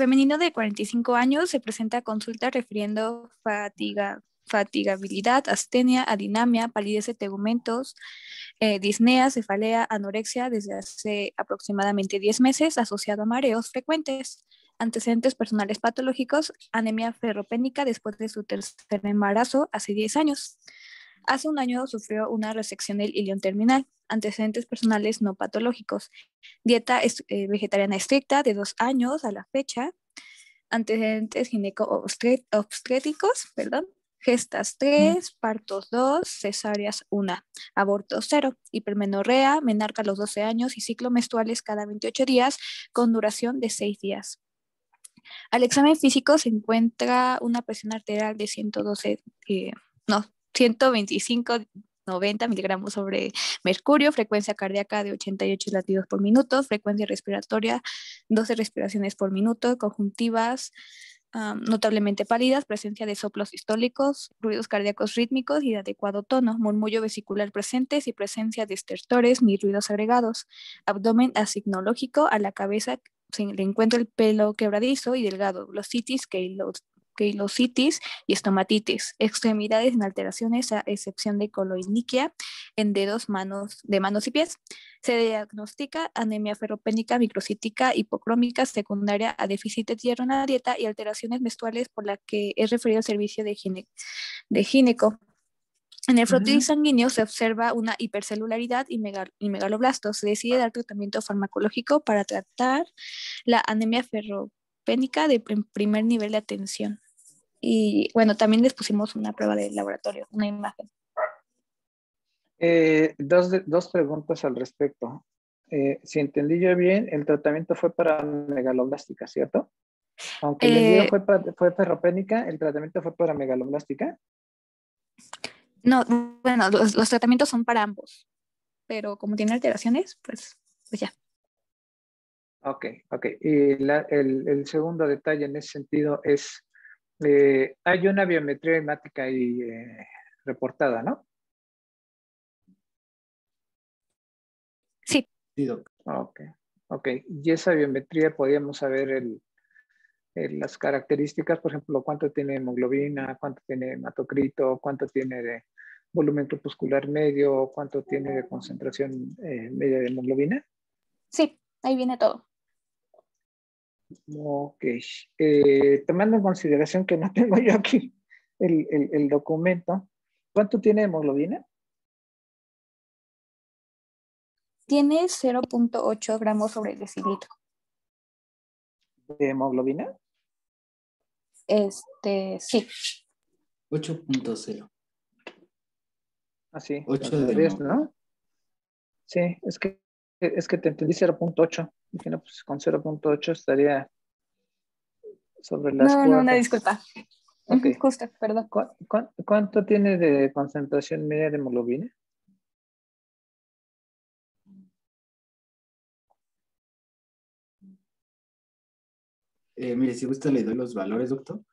femenino de 45 años se presenta a consulta refiriendo fatigabilidad, astenia, adinamia, palidez de tegumentos, disnea, cefalea, anorexia desde hace aproximadamente 10 meses asociado a mareos frecuentes. Antecedentes personales patológicos, anemia ferropénica después de su tercer embarazo hace 10 años. Hace un año sufrió una resección del ilion terminal. Antecedentes personales no patológicos. Dieta vegetariana estricta de 2 años a la fecha. Antecedentes gineco-obstétricos, perdón. Gestas 3, partos 2, cesáreas 1, abortos 0, hipermenorrea, menarca a los 12 años y ciclo menstruales cada 28 días con duración de 6 días. Al examen físico se encuentra una presión arterial de 125-90 miligramos sobre mercurio, frecuencia cardíaca de 88 latidos por minuto, frecuencia respiratoria 12 respiraciones por minuto, conjuntivas notablemente pálidas, presencia de soplos sistólicos, ruidos cardíacos rítmicos y de adecuado tono, murmullo vesicular presentes y presencia de estertores ni ruidos agregados, abdomen asinológico, a la cabeza se le encuentra el pelo quebradizo y delgado, glossitis, keilositis y estomatitis, extremidades en alteraciones a excepción de coloiniquia en dedos de manos y pies. Se diagnostica anemia ferropénica microcítica hipocrómica secundaria a déficit de hierro en la dieta y alteraciones menstruales por la que es referido al servicio de gineco. En el frotis sanguíneo se observa una hipercelularidad y megaloblastos. Se decide dar tratamiento farmacológico para tratar la anemia ferropénica de primer nivel de atención. Y bueno, también les pusimos una prueba de laboratorio, una imagen. Dos preguntas al respecto. Si entendí yo bien, el tratamiento fue para megaloblástica, ¿cierto? Aunque el envío fue ferropénica, el tratamiento fue para megaloblástica. No, bueno, los tratamientos son para ambos, pero como tiene alteraciones, pues ya. Ok. Y el segundo detalle en ese sentido es, hay una biometría hemática ahí reportada, ¿no? Sí. Ok. Y esa biometría podíamos saber las características, por ejemplo, cuánto tiene hemoglobina, cuánto tiene hematocrito, cuánto tiene de volumen corpuscular medio, cuánto tiene de concentración media de hemoglobina. Sí, ahí viene todo. Ok. Tomando en consideración que no tengo yo aquí el documento, ¿cuánto tiene hemoglobina? Tiene 0.8 gramos sobre decilitro. ¿De hemoglobina? Sí. 8.0. Ah, sí. 8 de ¿Ves, no? Sí, es que te entendí 0.8. Dije, no, pues con 0.8 estaría sobre las No, cuotas. una disculpa. Ok. Justo, perdón. ¿Cuánto tiene de concentración media de hemoglobina? Mire, si gusta le doy los valores, doctor.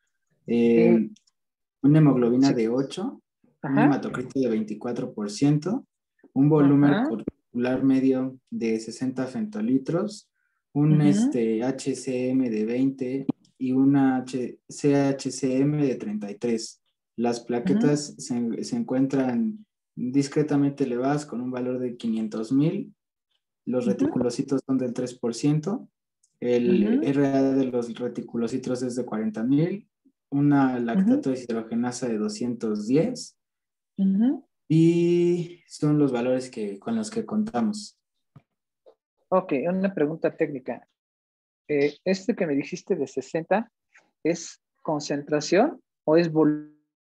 Una hemoglobina de 8, un hematocrito de 24%, un volumen corpuscular medio de 60 femtolitros, un HCM de 20 y una CHCM de 33. Las plaquetas se encuentran discretamente elevadas con un valor de 500,000. Los reticulocitos son del 3%. El RA de los reticulocitos es de 40,000. Una lactato deshidrogenasa de 210. Y son los valores con los que contamos. Ok, una pregunta técnica. Este que me dijiste de 60, ¿es concentración o es volumen?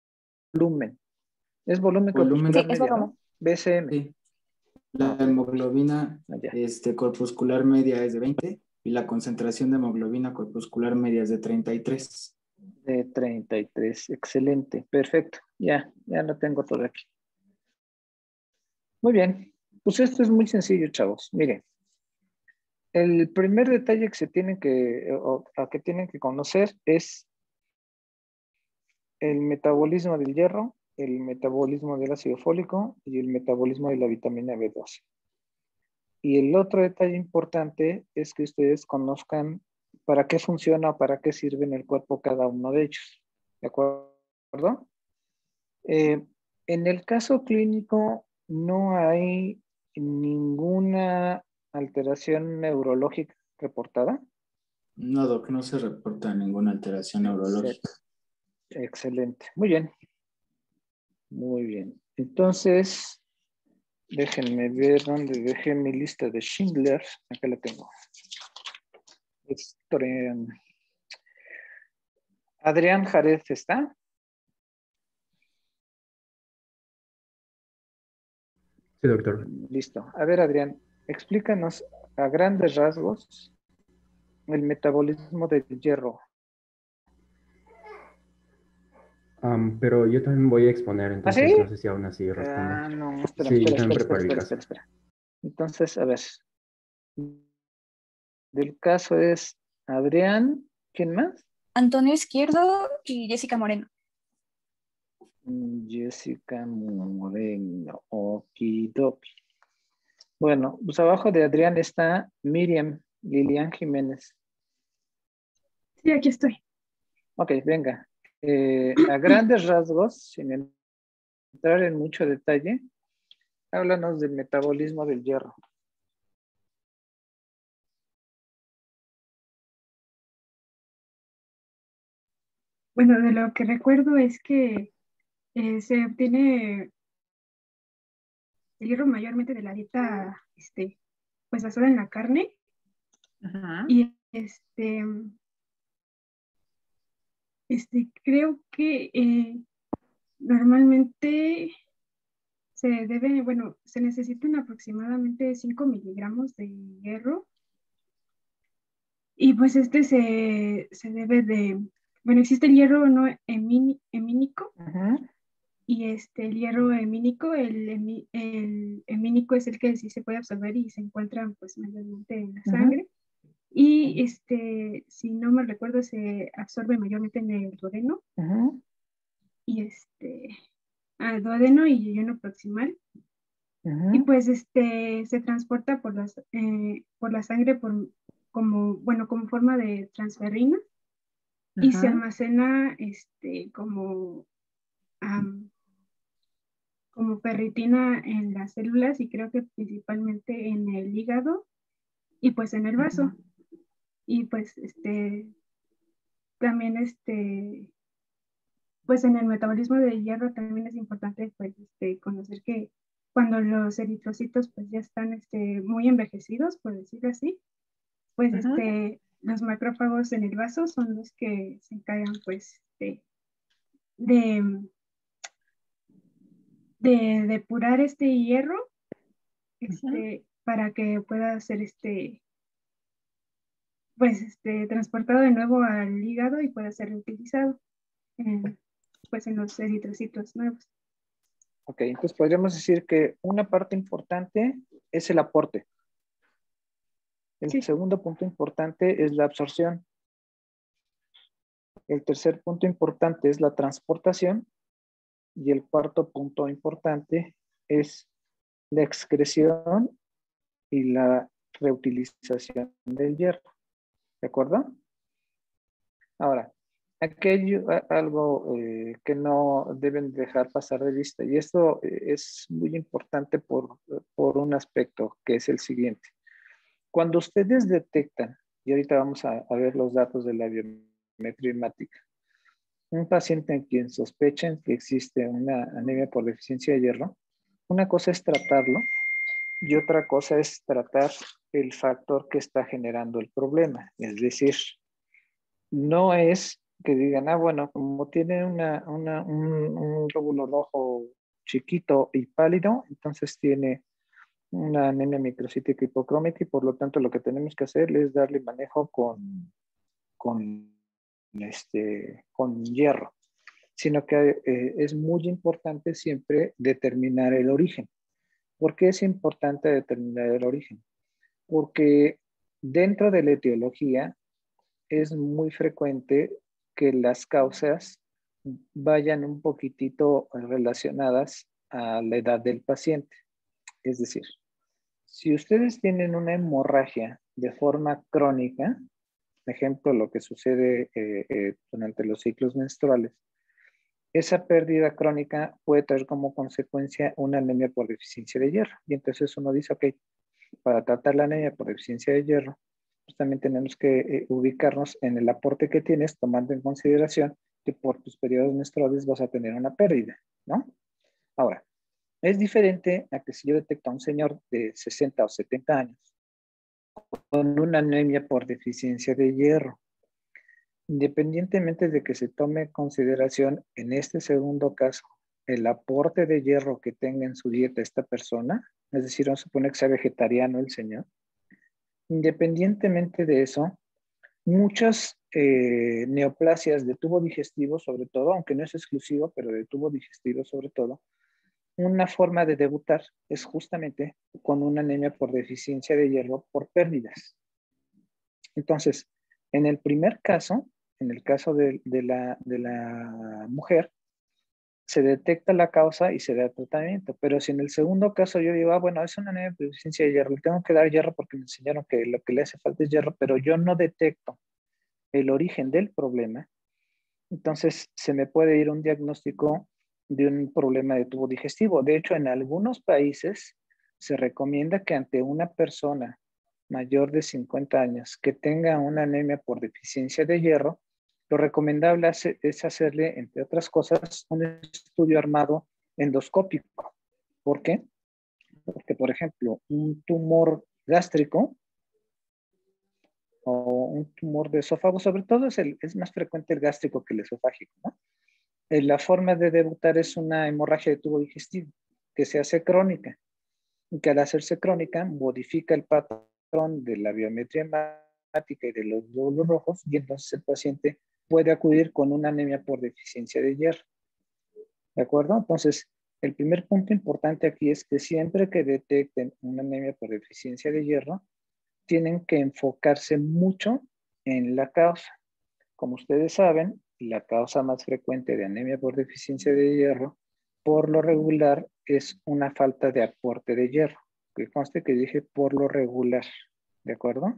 Es volumen corpuscular medio, ¿no? BCM. Sí. La hemoglobina corpuscular media es de 20 y la concentración de hemoglobina corpuscular media es de 33. De 33, excelente, perfecto. Ya lo tengo todo aquí. Muy bien, pues esto es muy sencillo, chavos. Miren, el primer detalle que tienen que conocer es el metabolismo del hierro, el metabolismo del ácido fólico y el metabolismo de la vitamina B12. Y el otro detalle importante es que ustedes conozcan para qué funciona o para qué sirve en el cuerpo cada uno de ellos. ¿De acuerdo? En el caso clínico no hay ninguna alteración neurológica reportada. No, Doc, no se reporta ninguna alteración neurológica. Excelente. Muy bien. Muy bien. Entonces, déjenme ver dónde dejé mi lista de Schindler. Acá la tengo. Adrián Jarez, ¿está? Sí, doctor. Listo. A ver, Adrián, explícanos a grandes rasgos el metabolismo del hierro. Pero yo también voy a exponer, ¿Ah, entonces sí? no sé si aún así respondo. No, espera, Sí, yo espera, también espera, preparo el espera, caso. espera, espera. Entonces, a ver. Del caso es Adrián, ¿quién más? Antonio Izquierdo y Jessica Moreno. Jessica Moreno, okidoki. Bueno, pues abajo de Adrián está Miriam Lilian Jiménez. Sí, aquí estoy. Ok, venga. A grandes rasgos, sin entrar en mucho detalle, háblanos del metabolismo del hierro. Bueno, de lo que recuerdo es que se obtiene el hierro mayormente de la dieta, pues basada en la carne. Ajá. Y creo que normalmente se necesitan aproximadamente 5 miligramos de hierro. Y pues se debe de, bueno, existe el hierro no hemínico. Ajá. Y el hierro hemínico, el hemínico es el que sí se puede absorber y se encuentra pues mayormente en la sangre. Y si no me recuerdo, se absorbe mayormente en el duodeno. Y duodeno y yeyuno proximal. Y pues se transporta por la sangre como forma de transferrina. Y se almacena como ferritina en las células y creo que principalmente en el hígado y pues en el vaso. Y pues también pues en el metabolismo del hierro también es importante pues conocer que cuando los eritrocitos pues ya están muy envejecidos, por decirlo así, pues los macrófagos en el vaso son los que se encargan pues de depurar este hierro para que pueda ser transportado de nuevo al hígado y pueda ser reutilizado pues en los eritrocitos nuevos. Ok, entonces podríamos decir que una parte importante es el aporte. El segundo punto importante es la absorción. El tercer punto importante es la transportación. Y el cuarto punto importante es la excreción y la reutilización del hierro. ¿De acuerdo? Ahora, aquí hay algo que no deben dejar pasar de vista. Y esto es muy importante por un aspecto que es el siguiente. Cuando ustedes detectan, y ahorita vamos a ver los datos de la biometría hemática, un paciente en quien sospechen que existe una anemia por deficiencia de hierro, una cosa es tratarlo y otra cosa es tratar el factor que está generando el problema. Es decir, no es que digan, bueno, como tiene un glóbulo rojo chiquito y pálido, entonces tiene una anemia microcítica hipocrómica y por lo tanto lo que tenemos que hacer es darle manejo con hierro, sino que es muy importante siempre determinar el origen. ¿Por qué es importante determinar el origen? Porque dentro de la etiología es muy frecuente que las causas vayan un poquitito relacionadas a la edad del paciente. Es decir, si ustedes tienen una hemorragia de forma crónica, ejemplo, lo que sucede durante los ciclos menstruales, esa pérdida crónica puede traer como consecuencia una anemia por deficiencia de hierro. Y entonces uno dice, ok, para tratar la anemia por deficiencia de hierro, pues también tenemos que ubicarnos en el aporte que tienes, tomando en consideración que por tus periodos menstruales vas a tener una pérdida, ¿no? Ahora, es diferente a que si yo detecto a un señor de 60 o 70 años con una anemia por deficiencia de hierro. Independientemente de que se tome en consideración en este segundo caso el aporte de hierro que tenga en su dieta esta persona, es decir, vamos a suponer que sea vegetariano el señor, independientemente de eso, muchas neoplasias de tubo digestivo sobre todo, aunque no es exclusivo, pero de tubo digestivo sobre todo, una forma de debutar es justamente con una anemia por deficiencia de hierro por pérdidas. Entonces, en el primer caso, en el caso de la mujer, se detecta la causa y se da tratamiento. Pero si en el segundo caso yo digo, bueno, es una anemia por deficiencia de hierro, le tengo que dar hierro porque me enseñaron que lo que le hace falta es hierro, pero yo no detecto el origen del problema, entonces se me puede ir un diagnóstico de un problema de tubo digestivo. De hecho, en algunos países se recomienda que ante una persona mayor de 50 años que tenga una anemia por deficiencia de hierro, lo recomendable es hacerle, entre otras cosas, un estudio armado endoscópico. ¿Por qué? Porque, por ejemplo, un tumor gástrico o un tumor de esófago, sobre todo es más frecuente el gástrico que el esofágico, ¿no? La forma de debutar es una hemorragia de tubo digestivo que se hace crónica y que al hacerse crónica modifica el patrón de la biometría hemática y de los glóbulos rojos y entonces el paciente puede acudir con una anemia por deficiencia de hierro. ¿De acuerdo? Entonces, el primer punto importante aquí es que siempre que detecten una anemia por deficiencia de hierro, tienen que enfocarse mucho en la causa. Como ustedes saben, la causa más frecuente de anemia por deficiencia de hierro, por lo regular, es una falta de aporte de hierro. Que conste que dije por lo regular, ¿de acuerdo?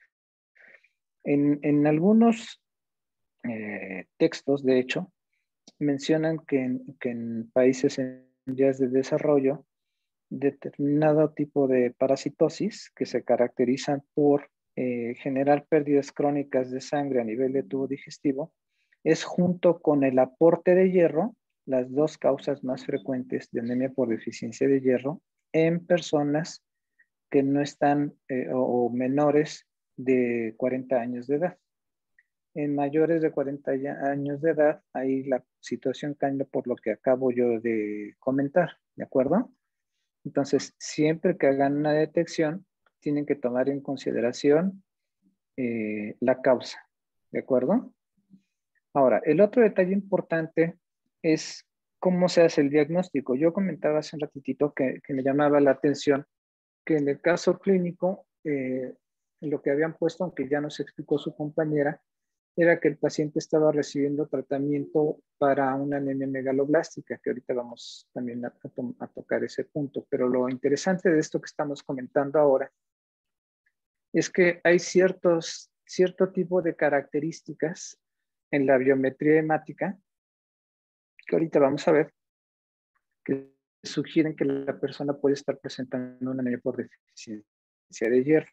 En algunos textos, de hecho, mencionan que en países en vías de desarrollo, determinado tipo de parasitosis que se caracterizan por generar pérdidas crónicas de sangre a nivel de tubo digestivo, es junto con el aporte de hierro las dos causas más frecuentes de anemia por deficiencia de hierro en personas que no están o menores de 40 años de edad. En mayores de 40 años de edad, ahí la situación cambia por lo que acabo yo de comentar, ¿de acuerdo? Entonces, siempre que hagan una detección, tienen que tomar en consideración la causa, ¿de acuerdo? Ahora, el otro detalle importante es cómo se hace el diagnóstico. Yo comentaba hace un ratitito que me llamaba la atención que en el caso clínico, lo que habían puesto, aunque ya nos explicó su compañera, era que el paciente estaba recibiendo tratamiento para una anemia megaloblástica, que ahorita vamos también a tocar ese punto. Pero lo interesante de esto que estamos comentando ahora es que hay cierto tipo de características en la biometría hemática, que ahorita vamos a ver, que sugieren que la persona puede estar presentando una anemia por deficiencia de hierro.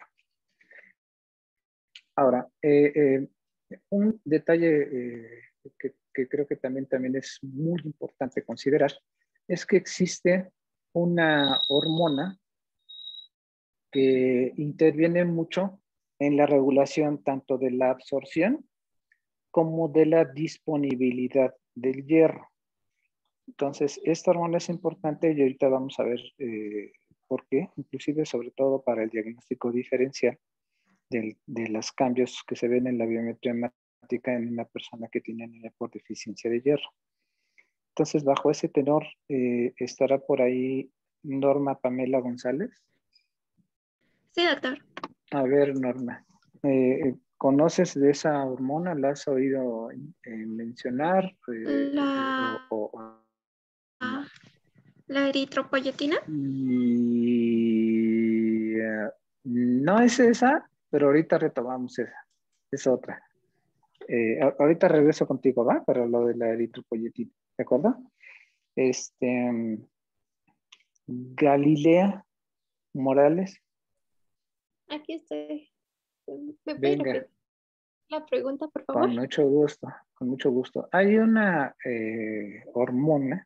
Ahora, un detalle que creo que también es muy importante considerar es que existe una hormona que interviene mucho en la regulación tanto de la absorción como de la disponibilidad del hierro. Entonces, esta hormona es importante y ahorita vamos a ver por qué, inclusive sobre todo para el diagnóstico diferencial de los cambios que se ven en la biometría hemática en una persona que tiene anemia por deficiencia de hierro. Entonces, bajo ese tenor, estará por ahí Norma Pamela González. Sí, doctor. A ver, Norma, ¿conoces de esa hormona? ¿La has oído mencionar? ¿La eritropoyetina? Y, no es esa, pero ahorita retomamos esa. es otra. Ahorita regreso contigo, ¿va? Para lo de la eritropoyetina, ¿de acuerdo? Galilea Morales. Aquí estoy. ¿Me puede Venga, repetir la pregunta, por favor? con mucho gusto, con mucho gusto. Hay una hormona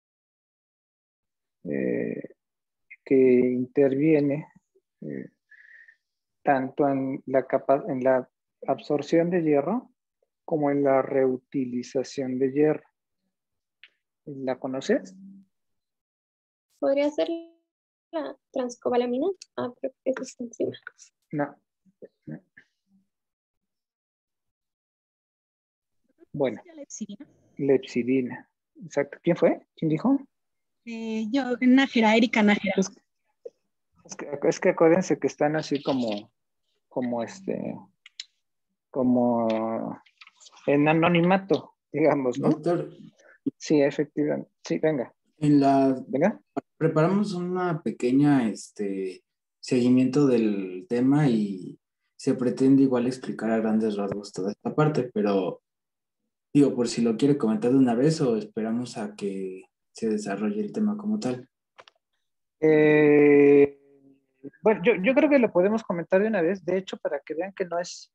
que interviene tanto en la absorción de hierro como en la reutilización de hierro. ¿La conoces? ¿Podría ser la transcobalamina? Ah, creo que es esta enzima. No. Bueno, lepsidina. Exacto. ¿Quién fue? ¿Quién dijo? Yo, Nájera, Erika Nájera. Es que acuérdense que están así como en anonimato, digamos, ¿no? Doctor. Sí, efectivamente. Sí, venga. Venga. Preparamos una pequeña seguimiento del tema y se pretende igual explicar a grandes rasgos toda esta parte, pero digo, por si lo quiere comentar de una vez o esperamos a que se desarrolle el tema como tal. Bueno, yo creo que lo podemos comentar de una vez, de hecho, para que vean que no es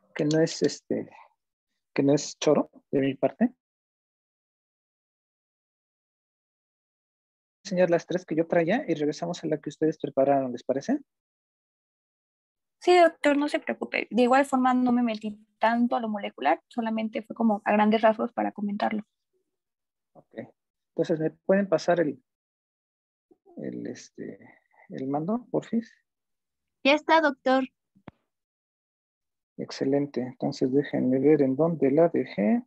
choro de mi parte. Voy a enseñar las tres que yo traía y regresamos a la que ustedes prepararon, ¿les parece? Sí, doctor, no se preocupe. De igual forma no me metí tanto a lo molecular, solamente fue como a grandes rasgos para comentarlo. Ok. Entonces, ¿me pueden pasar el mando, porfis? Ya está, doctor. Excelente. Entonces, déjenme ver en dónde la dejé.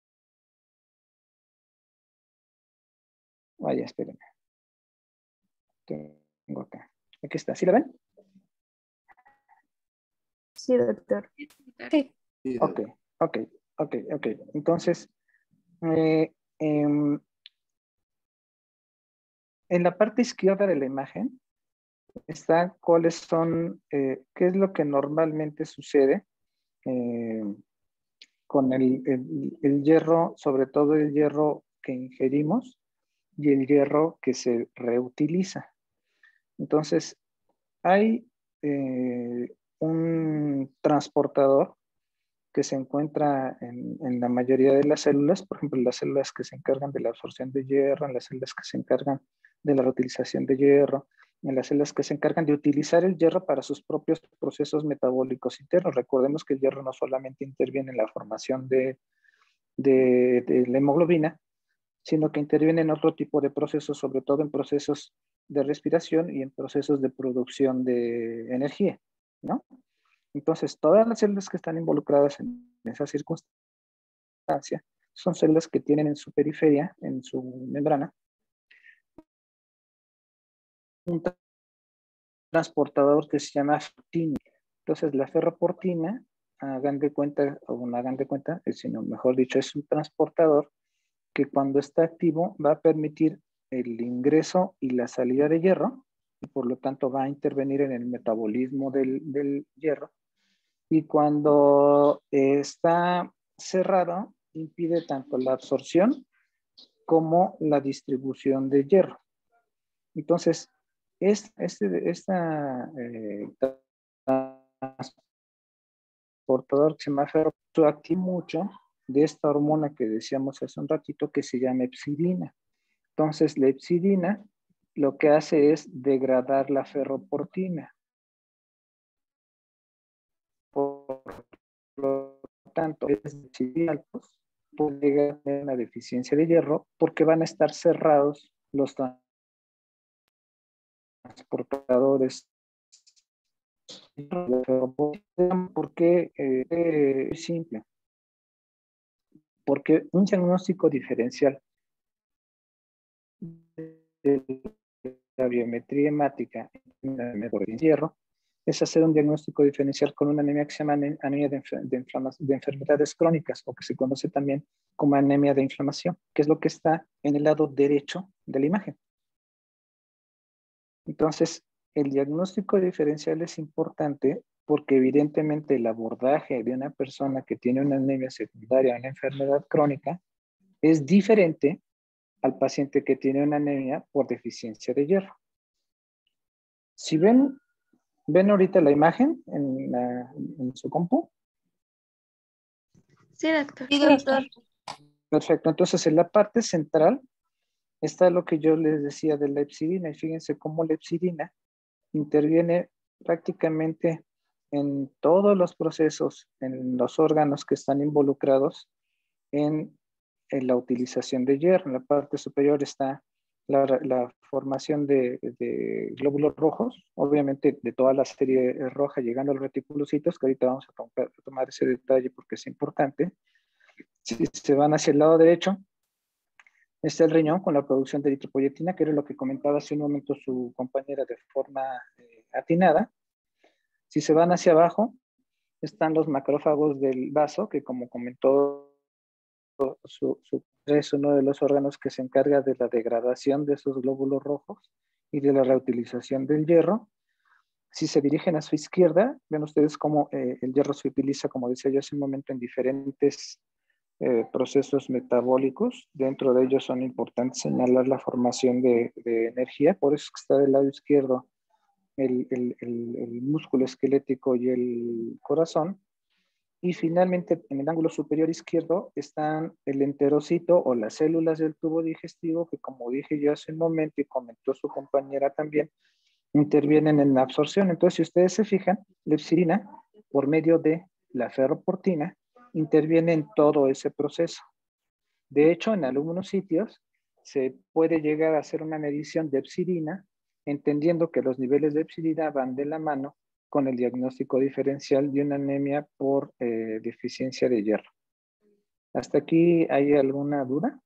Vaya, espérenme. Tengo acá. Aquí está. ¿Sí la ven? Sí, doctor. Sí. Ok. Entonces, en la parte izquierda de la imagen está cuáles son, qué es lo que normalmente sucede con el hierro, sobre todo el hierro que ingerimos y el hierro que se reutiliza. Entonces, hay un transportador que se encuentra en la mayoría de las células, por ejemplo, las células que se encargan de la absorción de hierro, en las células que se encargan de la reutilización de hierro, en las células que se encargan de utilizar el hierro para sus propios procesos metabólicos internos. Recordemos que el hierro no solamente interviene en la formación de la hemoglobina, sino que interviene en otro tipo de procesos, sobre todo en procesos de respiración y en procesos de producción de energía, ¿no? Entonces, todas las células que están involucradas en esa circunstancia son células que tienen en su periferia, en su membrana, un transportador que se llama ferroportina. Entonces, la ferroportina, hagan de cuenta, o no hagan de cuenta, sino mejor dicho, es un transportador que cuando está activo va a permitir el ingreso y la salida de hierro, y por lo tanto va a intervenir en el metabolismo del hierro. Y cuando está cerrado, impide tanto la absorción como la distribución de hierro. Entonces, transportador que se llama ferroportina activa mucho de esta hormona que decíamos hace un ratito que se llama epsidina. Entonces, la epsidina lo que hace es degradar la ferroportina. Por lo tanto, es altos, puede llegar a tener una deficiencia de hierro porque van a estar cerrados los transportadores. Porque es simple. Porque un diagnóstico diferencial de la biometría hemática en hierro es hacer un diagnóstico diferencial con una anemia que se llama anemia de enfermedades crónicas, o que se conoce también como anemia de inflamación, que es lo que está en el lado derecho de la imagen. Entonces, el diagnóstico diferencial es importante porque evidentemente el abordaje de una persona que tiene una anemia secundaria a una enfermedad crónica es diferente al paciente que tiene una anemia por deficiencia de hierro. Si ven ahorita la imagen en su compu. Sí, doctor. Sí, doctor. Perfecto, entonces en la parte central está lo que yo les decía de la hepcidina, y fíjense cómo la hepcidina interviene prácticamente en todos los procesos, en los órganos que están involucrados en la utilización de hierro. En la parte superior está la formación de glóbulos rojos, obviamente de toda la serie roja llegando a los reticulocitos, que ahorita vamos a tomar ese detalle porque es importante. Si se van hacia el lado derecho, está el riñón con la producción de eritropoyetina, que era lo que comentaba hace un momento su compañera de forma atinada. Si se van hacia abajo, están los macrófagos del vaso, que como comentó es uno de los órganos que se encarga de la degradación de esos glóbulos rojos y de la reutilización del hierro. Si se dirigen a su izquierda, ven ustedes cómo el hierro se utiliza, como decía yo hace un momento, en diferentes procesos metabólicos. Dentro de ellos son importantes señalar la formación de energía, por eso que está del lado izquierdo el músculo esquelético y el corazón. Y finalmente, en el ángulo superior izquierdo están el enterocito o las células del tubo digestivo, que como dije yo hace un momento y comentó su compañera también, intervienen en la absorción. Entonces, si ustedes se fijan, la hepcidina, por medio de la ferroportina, interviene en todo ese proceso. De hecho, en algunos sitios se puede llegar a hacer una medición de hepcidina, entendiendo que los niveles de hepcidina van de la mano con el diagnóstico diferencial de una anemia por deficiencia de hierro. ¿Hasta aquí hay alguna duda?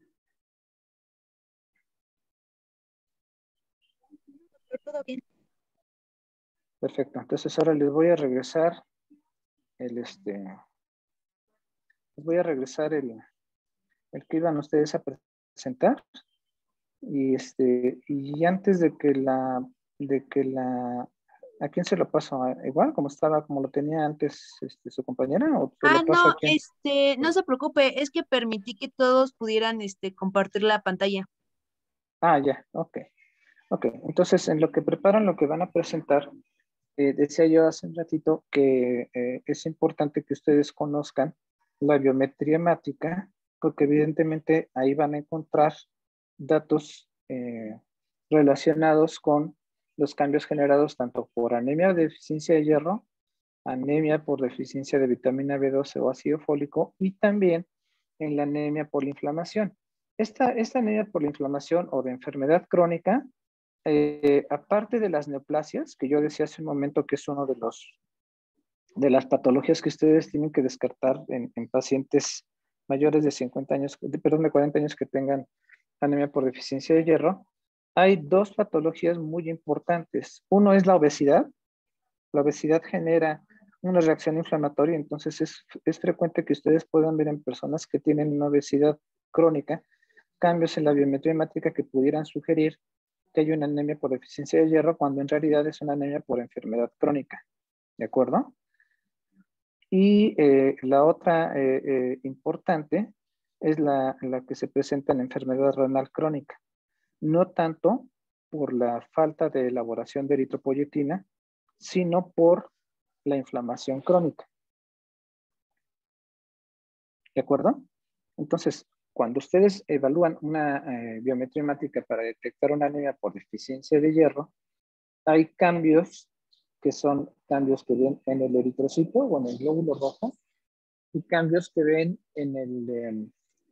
Todo bien. Perfecto. Entonces ahora les voy a regresar les voy a regresar el que iban ustedes a presentar. Y antes de que ¿a quién se lo paso? ¿Igual como estaba, como lo tenía antes su compañera? ¿O se lo paso No, a quién? no se preocupe, es que permití que todos pudieran compartir la pantalla. Ah, ya, ok. Ok, entonces en lo que preparan lo que van a presentar, decía yo hace un ratito que es importante que ustedes conozcan la biometría hemática, porque evidentemente ahí van a encontrar datos relacionados con los cambios generados tanto por anemia de deficiencia de hierro, anemia por deficiencia de vitamina B12 o ácido fólico, y también en la anemia por la inflamación. Esta anemia por la inflamación o de enfermedad crónica, aparte de las neoplasias, que yo decía hace un momento que es uno de las patologías que ustedes tienen que descartar en pacientes mayores de 50 años, perdón, de 40 años que tengan anemia por deficiencia de hierro, hay dos patologías muy importantes. Uno es la obesidad. La obesidad genera una reacción inflamatoria, entonces es frecuente que ustedes puedan ver en personas que tienen una obesidad crónica cambios en la biometría hemática que pudieran sugerir que hay una anemia por deficiencia de hierro cuando en realidad es una anemia por enfermedad crónica. ¿De acuerdo? Y la otra importante es la que se presenta en enfermedad renal crónica. No tanto por la falta de elaboración de eritropoyetina, sino por la inflamación crónica. ¿De acuerdo? Entonces, cuando ustedes evalúan una biometría hemática para detectar una anemia por deficiencia de hierro, hay cambios que son cambios que ven en el eritrocito o en el glóbulo rojo y cambios que ven en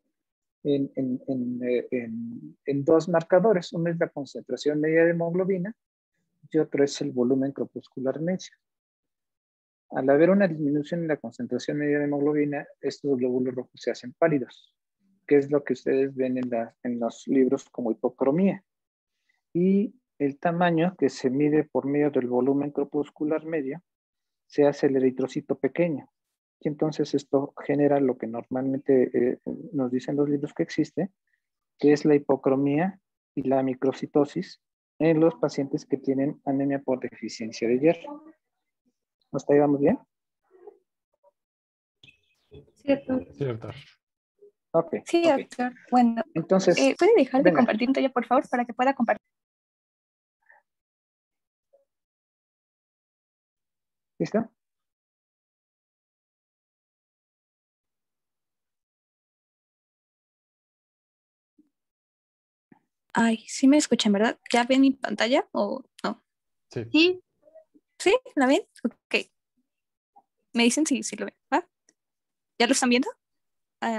dos marcadores. Uno es la concentración media de hemoglobina y otro es el volumen corpuscular medio. Al haber una disminución en la concentración media de hemoglobina, estos glóbulos rojos se hacen pálidos, que es lo que ustedes ven en los libros como hipocromía. Y el tamaño que se mide por medio del volumen corpuscular medio se hace el eritrocito pequeño. Y entonces esto genera lo que normalmente nos dicen los libros que existe, que es la hipocromía y la microcitosis en los pacientes que tienen anemia por deficiencia de hierro. ¿Hasta ahí vamos bien? Cierto. Sí, doctor. Ok. Sí, ok. doctor. Bueno, Entonces, ¿puede dejar de venga. compartir pantalla, por favor, para que pueda compartir? ¿Listo? Ay, sí me escuchan, ¿verdad? ¿Ya ven mi pantalla o no? Sí. Sí, ¿Sí? ¿La ven? Ok. Me dicen si lo ven. ¿Va? ¿Ya lo están viendo? Ah,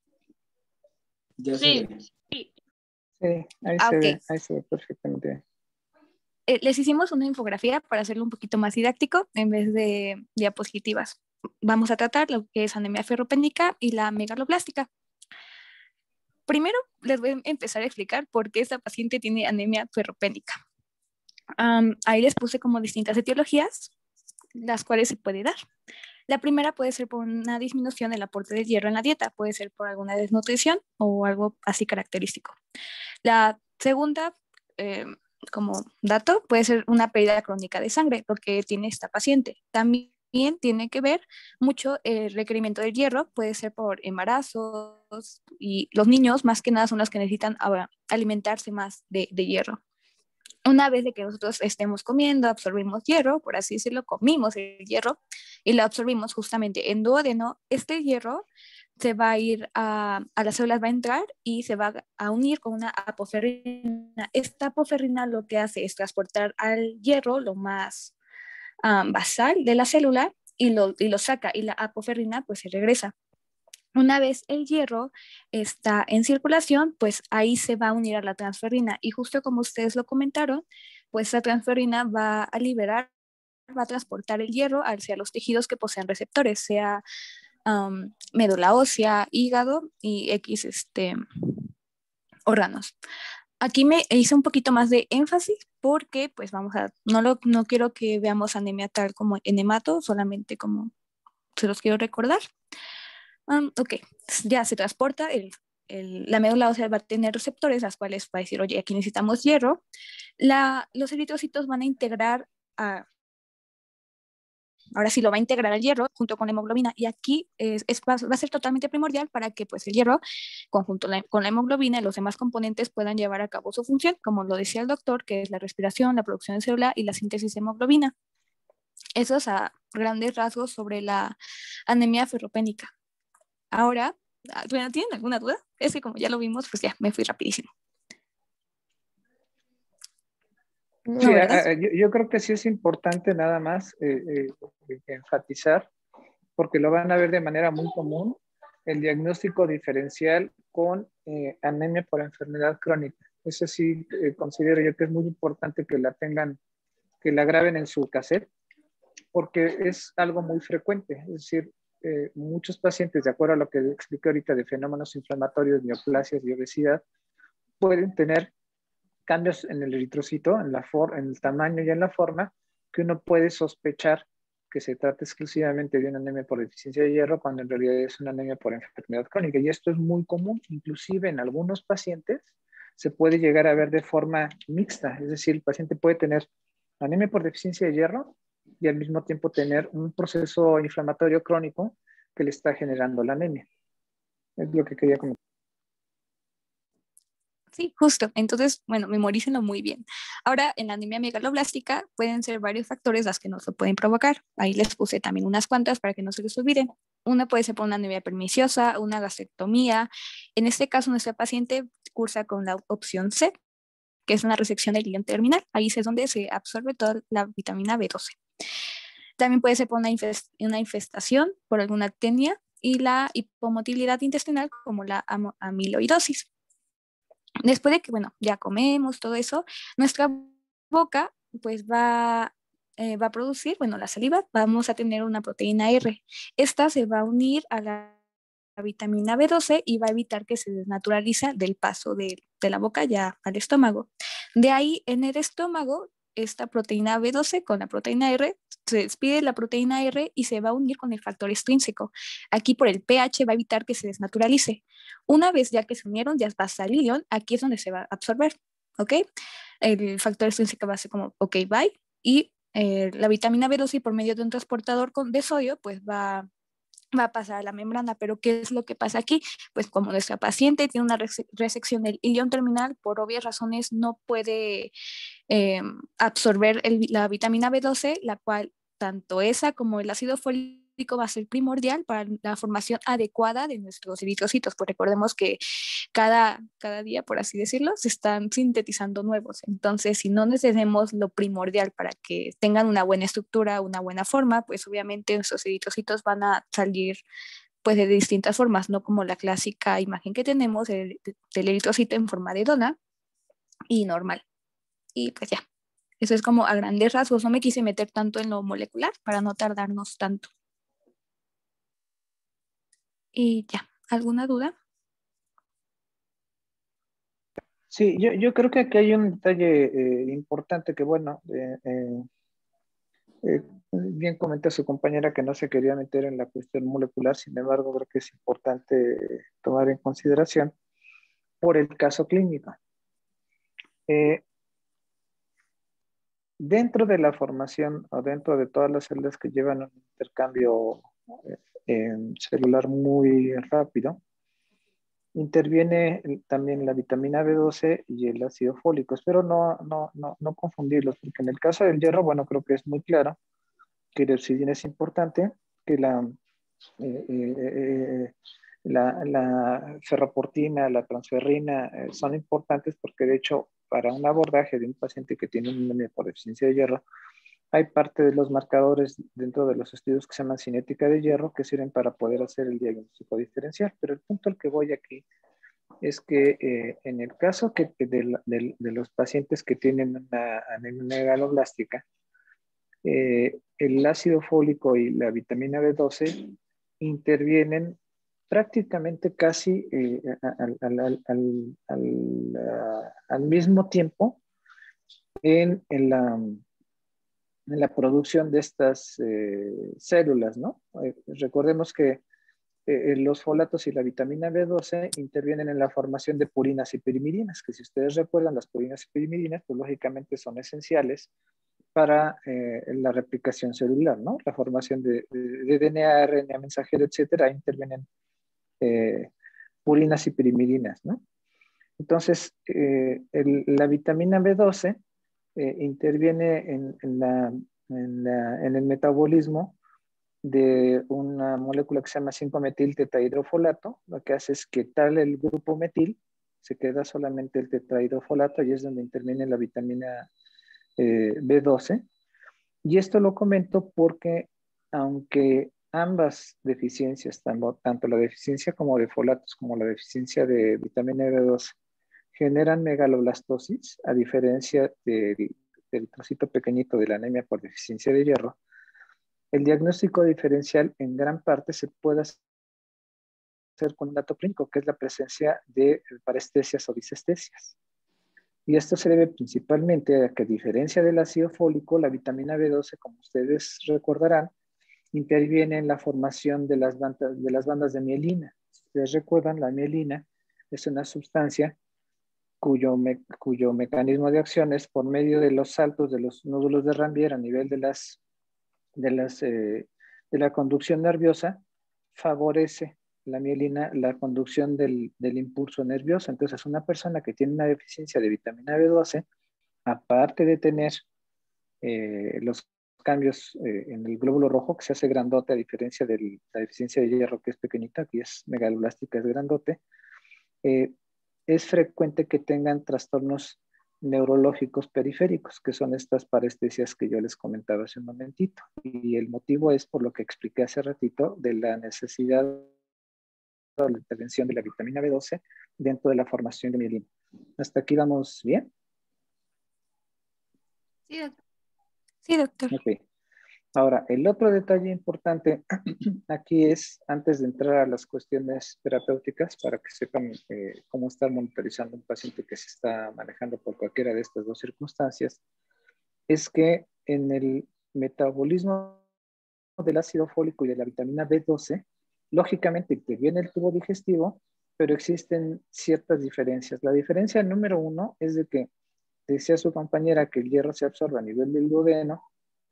Ya se sí. ve. Sí, ahí se ok. ve perfectamente bien. Les hicimos una infografía para hacerlo un poquito más didáctico en vez de diapositivas. Vamos a tratar lo que es anemia ferropénica y la megaloblástica. Primero, les voy a empezar a explicar por qué esta paciente tiene anemia ferropénica. Ahí les puse como distintas etiologías, las cuales se puede dar. La primera puede ser por una disminución del aporte de hierro en la dieta, puede ser por alguna desnutrición o algo así característico. La segunda, como dato, puede ser una pérdida crónica de sangre, lo que tiene esta paciente. También tiene que ver mucho el requerimiento del hierro, puede ser por embarazos y los niños más que nada son los que necesitan alimentarse más de hierro. Una vez de que nosotros estemos comiendo, absorbimos hierro, por así decirlo, comimos el hierro y lo absorbimos justamente en duodeno, este hierro se va a ir a las células, va a entrar y se va a unir con una apoferrina. Esta apoferrina lo que hace es transportar al hierro lo más basal de la célula y lo saca y la apoferrina pues se regresa. Una vez el hierro está en circulación, pues ahí se va a unir a la transferrina y justo como ustedes lo comentaron, pues la transferrina va a liberar, va a transportar el hierro hacia los tejidos que poseen receptores, sea médula ósea, hígado y X órganos. Aquí me hice un poquito más de énfasis porque pues no quiero que veamos anemia tal como en hemato, solamente como se los quiero recordar. Ok, ya se transporta, la médula ósea va a tener receptores, las cuales va a decir, oye, aquí necesitamos hierro. Los eritrocitos van a integrar, ahora sí lo va a integrar al hierro junto con la hemoglobina, y aquí va a ser totalmente primordial para que pues el hierro, conjunto con la hemoglobina y los demás componentes puedan llevar a cabo su función, como lo decía el doctor, que es la respiración, la producción de célula y la síntesis de hemoglobina. Eso es a grandes rasgos sobre la anemia ferropénica. Ahora, ¿tienen alguna duda? Es que como ya lo vimos, pues ya me fui rapidísimo. No, sí, yo creo que sí es importante nada más enfatizar, porque lo van a ver de manera muy común, el diagnóstico diferencial con anemia por enfermedad crónica. Eso sí considero yo que es muy importante que la tengan, que la graben en su cassette, porque es algo muy frecuente. Es decir, muchos pacientes, de acuerdo a lo que expliqué ahorita de fenómenos inflamatorios, neoplasias y obesidad, pueden tener cambios en el eritrocito, en el tamaño y en la forma, que uno puede sospechar que se trata exclusivamente de una anemia por deficiencia de hierro, cuando en realidad es una anemia por enfermedad crónica. Y esto es muy común, inclusive en algunos pacientes se puede llegar a ver de forma mixta, es decir, el paciente puede tener anemia por deficiencia de hierro y al mismo tiempo tener un proceso inflamatorio crónico que le está generando la anemia. Es lo que quería comentar. Sí, justo. Entonces, bueno, memorícenlo muy bien. Ahora, en la anemia megaloblástica pueden ser varios factores las que nos lo pueden provocar. Ahí les puse también unas cuantas para que no se les olviden. Una puede ser por una anemia perniciosa, una gastrectomía. En este caso, nuestra paciente cursa con la opción C, que es una resección del ilion terminal. Ahí es donde se absorbe toda la vitamina B12. También puede ser por una infestación, por alguna actenia y la hipomotilidad intestinal como la amiloidosis. Después de que, bueno, ya comemos todo eso, nuestra boca pues va a producir, bueno, la saliva, vamos a tener una proteína R. Esta se va a unir a la vitamina B12 y va a evitar que se desnaturalice del paso de la boca ya al estómago. De ahí, en el estómago, esta proteína B12 con la proteína R, se despide la proteína R y se va a unir con el factor extrínseco. Aquí por el pH va a evitar que se desnaturalice. Una vez ya que se unieron, ya pasa al ilion, aquí es donde se va a absorber, ¿ok? El factor extrínseco va a ser como, ok, bye, y la vitamina B12 y por medio de un transportador de sodio, pues va a pasar a la membrana. Pero ¿qué es lo que pasa aquí? Pues como nuestra paciente tiene una resección del ilion terminal, por obvias razones no puede absorber la vitamina B12, la cual tanto esa como el ácido fólico va a ser primordial para la formación adecuada de nuestros eritrocitos. Pues recordemos que cada día, por así decirlo, se están sintetizando nuevos. Entonces, si no les tenemos lo primordial para que tengan una buena estructura, una buena forma, pues obviamente nuestros eritrocitos van a salir pues de distintas formas, no como la clásica imagen que tenemos del eritrocito en forma de dona y normal. Y pues ya, eso es como a grandes rasgos. No me quise meter tanto en lo molecular para no tardarnos tanto. Y ya, ¿alguna duda? Sí, yo creo que aquí hay un detalle importante que, bueno, bien comenta su compañera que no se quería meter en la cuestión molecular, sin embargo, creo que es importante tomar en consideración por el caso clínico. Dentro de la formación o dentro de todas las células que llevan un intercambio celular muy rápido, interviene también la vitamina B12 y el ácido fólico. Espero no confundirlos, porque en el caso del hierro, bueno, creo que es muy claro que la obsidiana es importante, que la ferroportina, la transferrina son importantes porque de hecho para un abordaje de un paciente que tiene una anemia por deficiencia de hierro, hay parte de los marcadores dentro de los estudios que se llaman cinética de hierro que sirven para poder hacer el diagnóstico diferencial. Pero el punto al que voy aquí es que en el caso de los pacientes que tienen una anemia megaloblástica, el ácido fólico y la vitamina B12 intervienen prácticamente casi al mismo tiempo en la producción de estas células, ¿no? Recordemos que los folatos y la vitamina B12 intervienen en la formación de purinas y pirimidines, que si ustedes recuerdan, las purinas y pirimidines, pues lógicamente son esenciales para la replicación celular, ¿no? La formación de DNA, RNA mensajero, etcétera, intervienen purinas y pirimidinas, ¿no? Entonces, la vitamina B12 interviene en el metabolismo de una molécula que se llama 5-metil-tetrahidrofolato. Lo que hace es que tal el grupo metil, se queda solamente el tetrahidrofolato y es donde interviene la vitamina B12. Y esto lo comento porque aunque ambas deficiencias, tanto la deficiencia como de folatos como la deficiencia de vitamina B12, generan megaloblastosis, a diferencia del trocito pequeñito de la anemia por deficiencia de hierro, el diagnóstico diferencial en gran parte se puede hacer con un dato clínico, que es la presencia de parestesias o disestesias. Y esto se debe principalmente a que, a diferencia del ácido fólico, la vitamina B12, como ustedes recordarán, interviene en la formación de las bandas de mielina. Si ustedes recuerdan, la mielina es una sustancia cuyo mecanismo de acción es por medio de los saltos de los nódulos de Ranvier a nivel de la conducción nerviosa, favorece la mielina la conducción del impulso nervioso. Entonces, una persona que tiene una deficiencia de vitamina B12, aparte de tener los cambios en el glóbulo rojo, que se hace grandote a diferencia de la deficiencia de hierro, que es pequeñita, que es megaloblástica, es grandote, es frecuente que tengan trastornos neurológicos periféricos, que son estas parestesias que yo les comentaba hace un momentito. Y el motivo es por lo que expliqué hace ratito de la necesidad de la intervención de la vitamina B12 dentro de la formación de mielina. ¿Hasta aquí vamos bien? Sí, doctor. Sí, doctor. Ok. Ahora, el otro detalle importante aquí es, antes de entrar a las cuestiones terapéuticas, para que sepan cómo estar monitorizando un paciente que se está manejando por cualquiera de estas dos circunstancias, es que en el metabolismo del ácido fólico y de la vitamina B12, lógicamente interviene el tubo digestivo, pero existen ciertas diferencias. La diferencia número uno es de que, decía su compañera, que el hierro se absorbe a nivel del duodeno,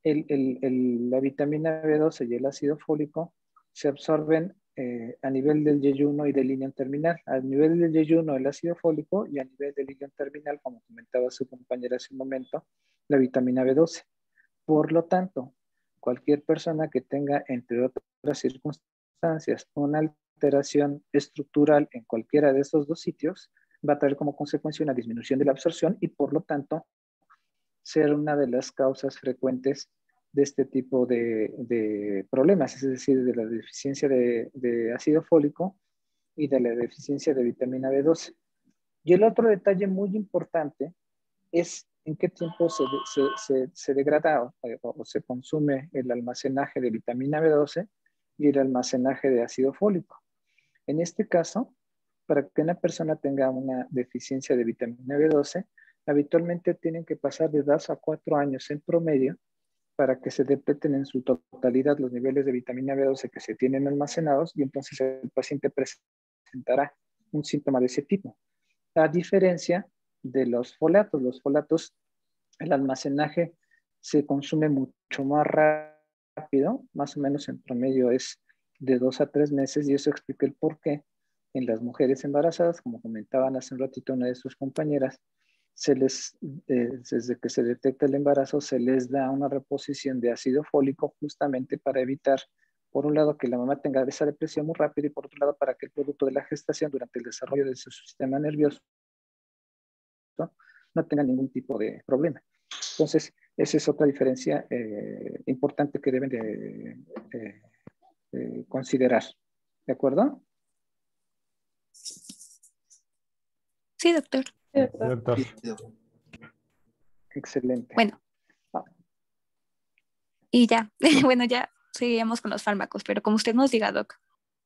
la vitamina B12 y el ácido fólico se absorben a nivel del yeyuno y del ilion terminal. A nivel del yeyuno el ácido fólico y a nivel del ilion terminal, como comentaba su compañera hace un momento, la vitamina B12. Por lo tanto, cualquier persona que tenga, entre otras circunstancias, una alteración estructural en cualquiera de estos dos sitios, va a traer como consecuencia una disminución de la absorción y por lo tanto ser una de las causas frecuentes de este tipo de problemas, es decir, de la deficiencia de ácido fólico y de la deficiencia de vitamina B12. Y el otro detalle muy importante es en qué tiempo se degrada o se consume el almacenaje de vitamina B12 y el almacenaje de ácido fólico. En este caso, para que una persona tenga una deficiencia de vitamina B12, habitualmente tienen que pasar de 2 a 4 años en promedio para que se depleten en su totalidad los niveles de vitamina B12 que se tienen almacenados y entonces el paciente presentará un síntoma de ese tipo. A diferencia de los folatos, el almacenaje se consume mucho más rápido, más o menos en promedio es de 2 a 3 meses y eso explica el por qué en las mujeres embarazadas, como comentaban hace un ratito una de sus compañeras, desde que se detecta el embarazo, se les da una reposición de ácido fólico justamente para evitar, por un lado, que la mamá tenga esa depresión muy rápida y por otro lado, para que el producto de la gestación durante el desarrollo de su sistema nervioso no tenga ningún tipo de problema. Entonces, esa es otra diferencia importante que deben de considerar. ¿De acuerdo? Sí, doctor. Doctor. Excelente. Bueno. Y ya, bueno, ya seguimos con los fármacos, pero como usted nos diga, doc.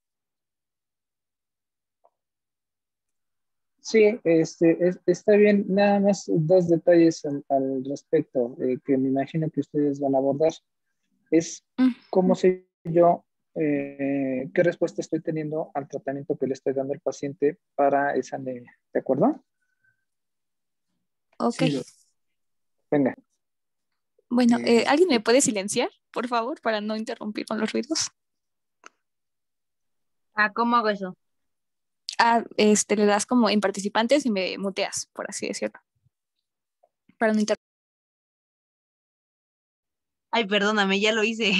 Sí, está bien. Nada más 2 detalles al respecto que me imagino que ustedes van a abordar. Es cómo sé yo qué respuesta estoy teniendo al tratamiento que le estoy dando al paciente para esa anemia. ¿De acuerdo? Ok. Sí, Venga. Bueno, ¿alguien me puede silenciar, por favor, para no interrumpir con los ruidos? ¿Cómo hago eso? Le das como en participantes y me muteas, por así decirlo. Para no interrumpir. Ay, perdóname, ya lo hice.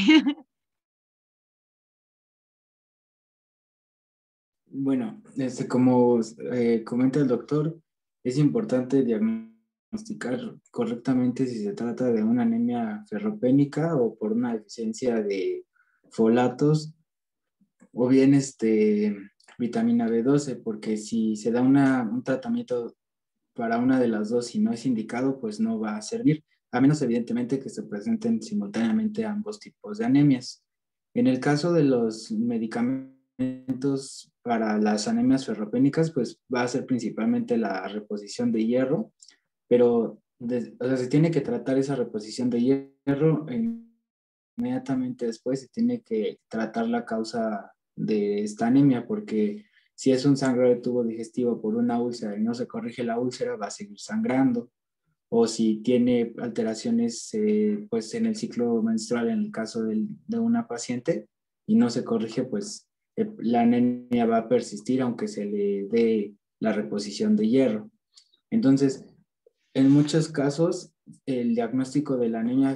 Bueno, como comenta el doctor, es importante diagnosticar correctamente si se trata de una anemia ferropénica o por una deficiencia de folatos o bien vitamina B12, porque si se da un tratamiento para una de las dos y no es indicado, pues no va a servir, a menos evidentemente que se presenten simultáneamente ambos tipos de anemias. En el caso de los medicamentos para las anemias ferropénicas, pues va a ser principalmente la reposición de hierro, pero o sea, se tiene que tratar esa reposición de hierro inmediatamente después se tiene que tratar la causa de esta anemia, porque si es un sangrado de tubo digestivo por una úlcera y no se corrige la úlcera, va a seguir sangrando. O si tiene alteraciones pues en el ciclo menstrual, en el caso de una paciente, y no se corrige, pues la anemia va a persistir aunque se le dé la reposición de hierro. Entonces, en muchos casos, el diagnóstico de la anemia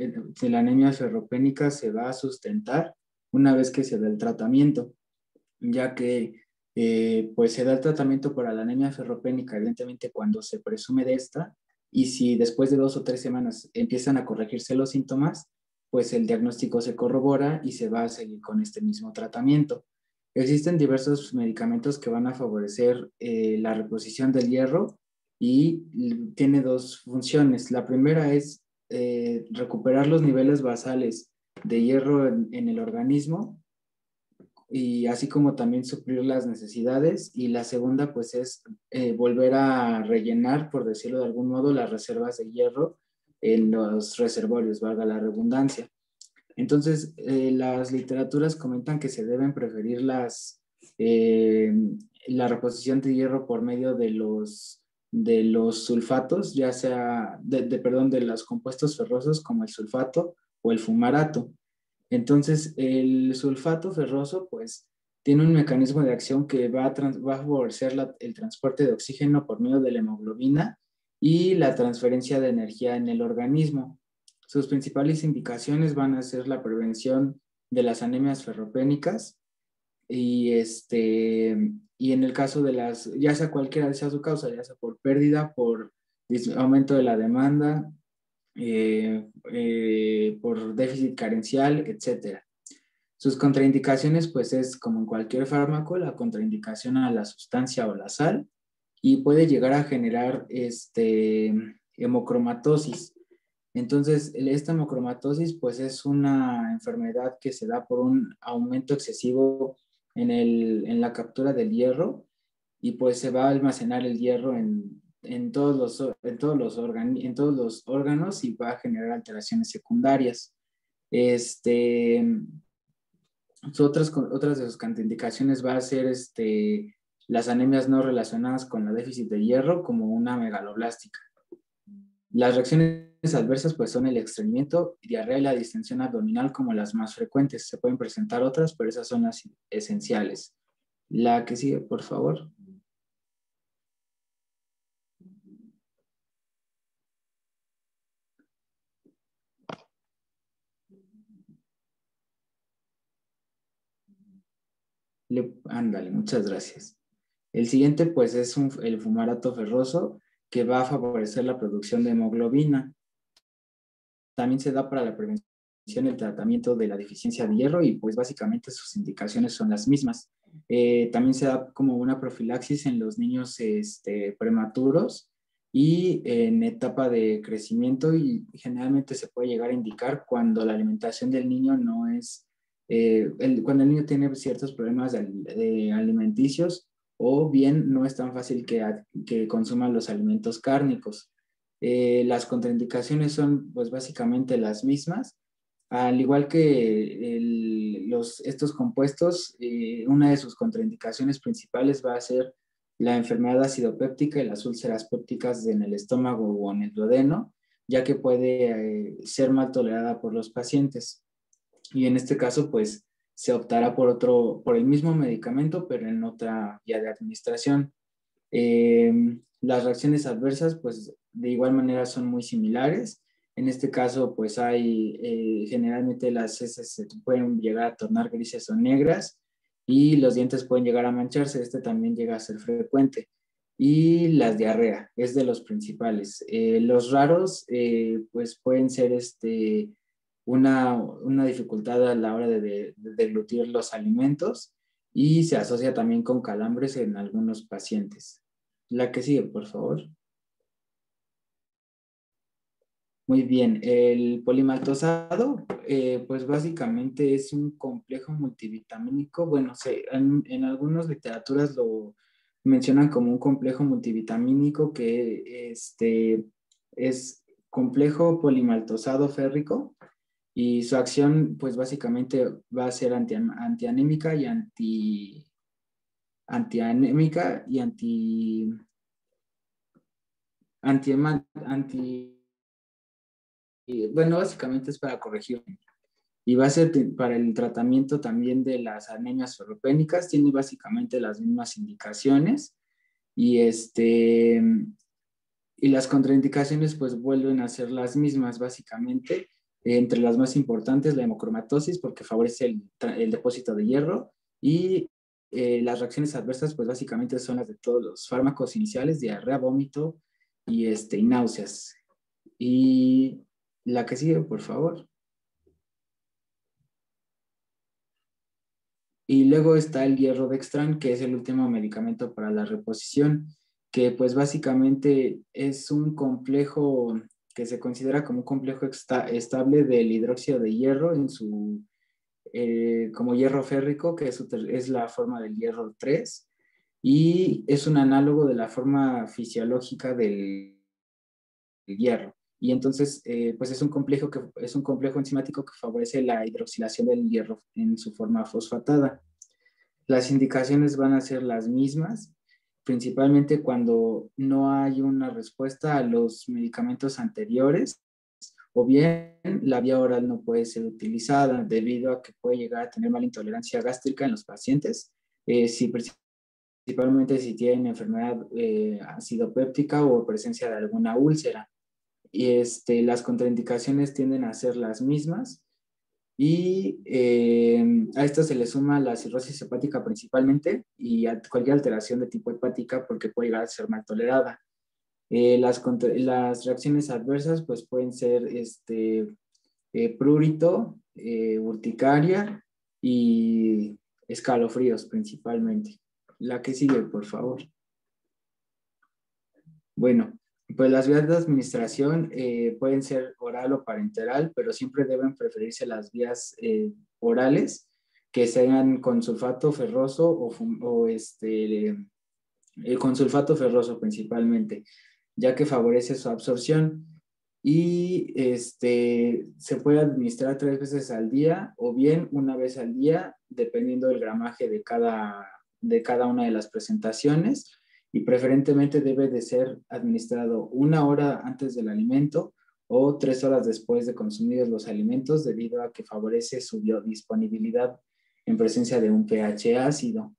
ferropénica se va a sustentar una vez que se da el tratamiento, ya que pues se da el tratamiento para la anemia ferropénica, evidentemente cuando se presume de esta, y si después de 2 o 3 semanas empiezan a corregirse los síntomas, pues el diagnóstico se corrobora y se va a seguir con este mismo tratamiento. Existen diversos medicamentos que van a favorecer la reposición del hierro y tiene 2 funciones. La primera es recuperar los niveles basales de hierro en el organismo y así como también suplir las necesidades, y la segunda pues es volver a rellenar, por decirlo de algún modo, las reservas de hierro en los reservorios, valga la redundancia. Entonces, las literaturas comentan que se deben preferir la reposición de hierro por medio de los sulfatos, ya sea, de los compuestos ferrosos como el sulfato o el fumarato. Entonces, el sulfato ferroso, pues, tiene un mecanismo de acción que va a favorecer el transporte de oxígeno por medio de la hemoglobina y la transferencia de energía en el organismo. Sus principales indicaciones van a ser la prevención de las anemias ferropénicas y en el caso de las, ya sea cualquiera sea su causa, ya sea por pérdida, por aumento de la demanda, por déficit carencial, etcétera. Sus contraindicaciones, pues es como en cualquier fármaco, la contraindicación a la sustancia o la sal, y puede llegar a generar hemocromatosis. Entonces, esta hemocromatosis, pues es una enfermedad que se da por un aumento excesivo en la captura del hierro, y pues se va a almacenar el hierro en todos los órganos y va a generar alteraciones secundarias. Otras de sus contraindicaciones va a ser las anemias no relacionadas con la déficit de hierro, como una megaloblástica. Las reacciones adversas pues son el estreñimiento, diarrea y la distensión abdominal como las más frecuentes. Se pueden presentar otras, pero esas son las esenciales. La que sigue, por favor. Ándale, muchas gracias. El siguiente pues es el fumarato ferroso, que va a favorecer la producción de hemoglobina. También se da para la prevención y el tratamiento de la deficiencia de hierro, y pues básicamente sus indicaciones son las mismas. También se da como una profilaxis en los niños prematuros y en etapa de crecimiento, y generalmente se puede llegar a indicar cuando la alimentación del niño no es, cuando el niño tiene ciertos problemas alimenticios, o bien no es tan fácil que consuma los alimentos cárnicos. Las contraindicaciones son pues básicamente las mismas, al igual que estos compuestos. Una de sus contraindicaciones principales va a ser la enfermedad acidopéptica y las úlceras pépticas en el estómago o en el duodeno, ya que puede ser mal tolerada por los pacientes. Y en este caso, pues, se optará por el mismo medicamento, pero en otra vía de administración. Las reacciones adversas, pues, de igual manera son muy similares. En este caso, pues, generalmente las heces se pueden llegar a tornar grises o negras, y los dientes pueden llegar a mancharse. También llega a ser frecuente. Y las diarrea es de los principales. Los raros, pues, pueden ser una dificultad a la hora de deglutir los alimentos, y se asocia también con calambres en algunos pacientes. La que sigue, por favor. Muy bien, el polimaltosado, pues básicamente es un complejo multivitamínico. Bueno, en algunas literaturas lo mencionan como un complejo multivitamínico que es complejo polimaltosado férrico, y su acción pues básicamente va a ser antianémica y antianémica y bueno, básicamente es para corregir, y va a ser para el tratamiento también de las anemias ferropénicas. Tiene básicamente las mismas indicaciones, y y las contraindicaciones pues vuelven a ser las mismas básicamente. Entre las más importantes, la hemocromatosis, porque favorece el depósito de hierro, y las reacciones adversas pues básicamente son las de todos los fármacos iniciales: diarrea, vómito y náuseas. Y la que sigue, por favor. Y luego está el hierro Dextran, que es el último medicamento para la reposición, que pues básicamente es un complejo que se considera como un complejo estable del hidróxido de hierro como hierro férrico, que es la forma del hierro 3, y es un análogo de la forma fisiológica del hierro. Y entonces, pues es un complejo enzimático que favorece la hidroxilación del hierro en su forma fosfatada. Las indicaciones van a ser las mismas, principalmente cuando no hay una respuesta a los medicamentos anteriores, o bien la vía oral no puede ser utilizada debido a que puede llegar a tener mala intolerancia gástrica en los pacientes, principalmente si tienen enfermedad acidopéptica o presencia de alguna úlcera. Y las contraindicaciones tienden a ser las mismas, y a esto se le suma la cirrosis hepática principalmente y a cualquier alteración de tipo hepática porque puede llegar a ser mal tolerada. Las reacciones adversas pues pueden ser prurito, urticaria y escalofríos principalmente. La que sigue, por favor. Bueno, pues las vías de administración pueden ser oral o parenteral, pero siempre deben preferirse las vías orales que sean con sulfato ferroso o con sulfato ferroso principalmente, ya que favorece su absorción. Y se puede administrar 3 veces al día o bien una vez al día, dependiendo del gramaje de cada una de las presentaciones, y preferentemente debe de ser administrado 1 hora antes del alimento o 3 horas después de consumidos los alimentos, debido a que favorece su biodisponibilidad en presencia de un pH ácido.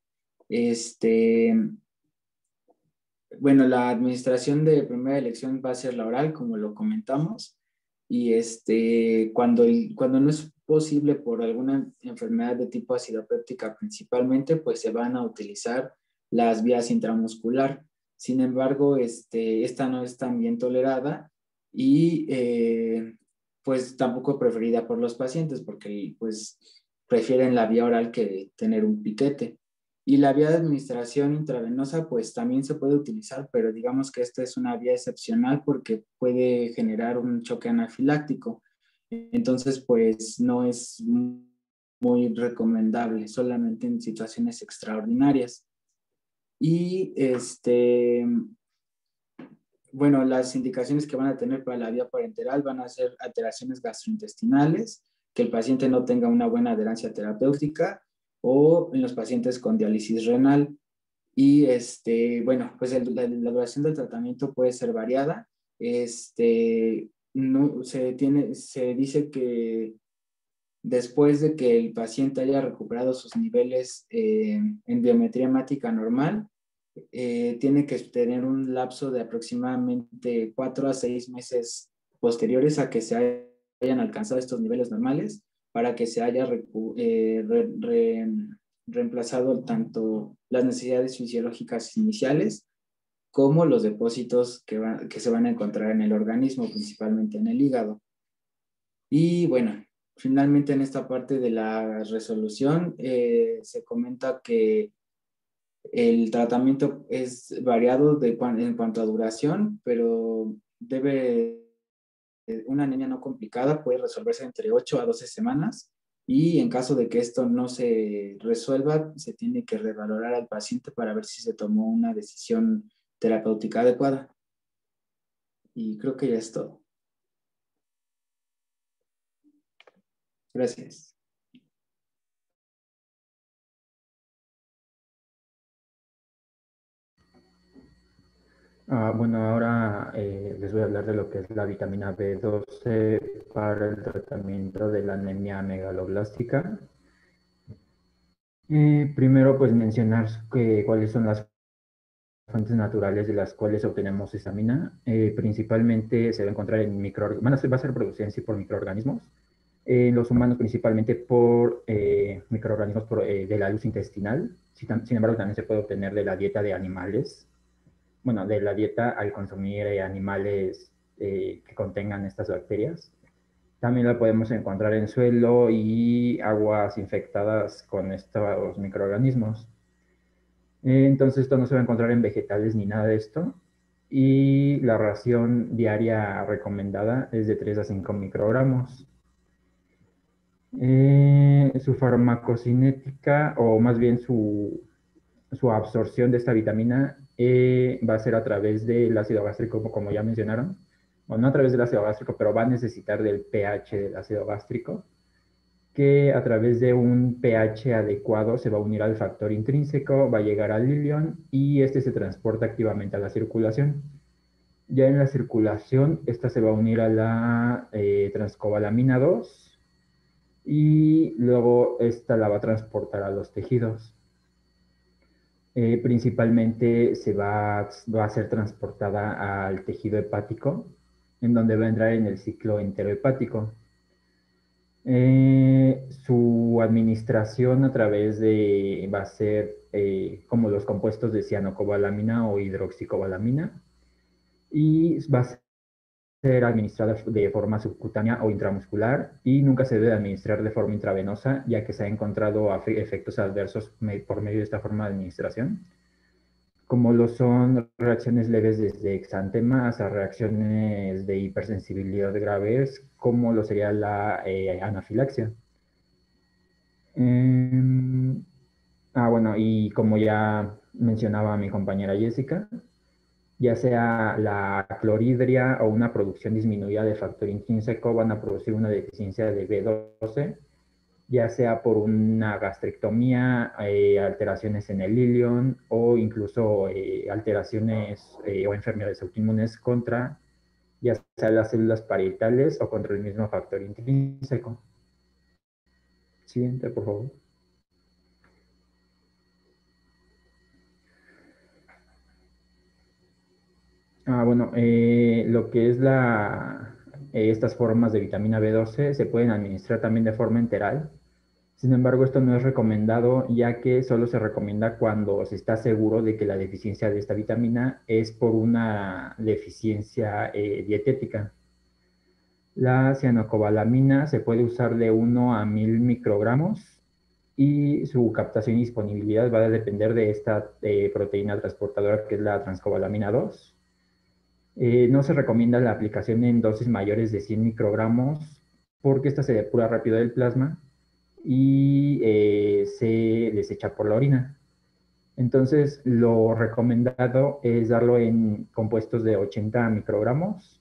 Bueno, la administración de primera elección va a ser la oral, como lo comentamos, y cuando no es posible por alguna enfermedad de tipo acidopéptica principalmente, pues se van a utilizar las vías intramuscular. Sin embargo, esta no es tan bien tolerada y pues tampoco preferida por los pacientes porque pues prefieren la vía oral que tener un piquete. Y la vía de administración intravenosa pues también se puede utilizar, pero digamos que esta es una vía excepcional porque puede generar un choque anafiláctico. Entonces pues no es muy recomendable, solamente en situaciones extraordinarias. Y bueno, las indicaciones que van a tener para la vía parenteral van a ser alteraciones gastrointestinales, que el paciente no tenga una buena adherencia terapéutica, o en los pacientes con diálisis renal. Y bueno, pues la duración del tratamiento puede ser variada. No, se dice que después de que el paciente haya recuperado sus niveles en biometría hemática normal, tiene que tener un lapso de aproximadamente 4 a 6 meses posteriores a que se hayan alcanzado estos niveles normales, para que se haya reemplazado tanto las necesidades fisiológicas iniciales como los depósitos que se van a encontrar en el organismo, principalmente en el hígado. Y bueno, finalmente en esta parte de la resolución se comenta que el tratamiento es variado en cuanto a duración, pero una anemia no complicada puede resolverse entre 8 a 12 semanas, y en caso de que esto no se resuelva, se tiene que revalorar al paciente para ver si se tomó una decisión terapéutica adecuada. Y creo que ya es todo. Gracias. Bueno, ahora les voy a hablar de lo que es la vitamina B12 para el tratamiento de la anemia megaloblástica. Primero, pues mencionar cuáles son las fuentes naturales de las cuales obtenemos esta vitamina. Principalmente se va a encontrar en va a ser producida en sí por microorganismos. En los humanos principalmente por microorganismos de la luz intestinal. Sin embargo, también se puede obtener de la dieta de animales. Bueno, de la dieta al consumir animales que contengan estas bacterias. También la podemos encontrar en suelo y aguas infectadas con estos microorganismos. Entonces esto no se va a encontrar en vegetales ni nada de esto. Y la ración diaria recomendada es de 3 a 5 microgramos. Su farmacocinética, o más bien su absorción de esta vitamina, va a ser a través del ácido gástrico, como ya mencionaron. Bueno, no a través del ácido gástrico, pero va a necesitar del pH del ácido gástrico, que a través de un pH adecuado se va a unir al factor intrínseco, va a llegar al ilion y este se transporta activamente a la circulación. Ya en la circulación, esta se va a unir a la transcobalamina 2 y luego esta la va a transportar a los tejidos. Principalmente va a ser transportada al tejido hepático, en donde va a entrar en el ciclo enterohepático. Su administración a través va a ser como los compuestos de cianocobalamina o hidroxicobalamina, y va a ser administrada de forma subcutánea o intramuscular, y nunca se debe administrar de forma intravenosa, ya que se ha encontrado efectos adversos por medio de esta forma de administración, como lo son reacciones leves desde exantema hasta reacciones de hipersensibilidad graves, como lo sería la anafilaxia. Bueno, y como ya mencionaba mi compañera Jessica, ya sea la clorhidria o una producción disminuida de factor intrínseco van a producir una deficiencia de B12, ya sea por una gastrectomía, alteraciones en el ilion o incluso alteraciones o enfermedades autoinmunes contra ya sea las células parietales o contra el mismo factor intrínseco. Siguiente, por favor. Bueno, lo que es estas formas de vitamina B12 se pueden administrar también de forma enteral. Sin embargo, esto no es recomendado, ya que solo se recomienda cuando se está seguro de que la deficiencia de esta vitamina es por una deficiencia dietética. La cianocobalamina se puede usar de 1 a 1000 microgramos y su captación y disponibilidad va a depender de esta proteína transportadora que es la transcobalamina 2. No se recomienda la aplicación en dosis mayores de 100 microgramos porque esta se depura rápido del plasma y se desecha por la orina. Entonces, lo recomendado es darlo en compuestos de 80 microgramos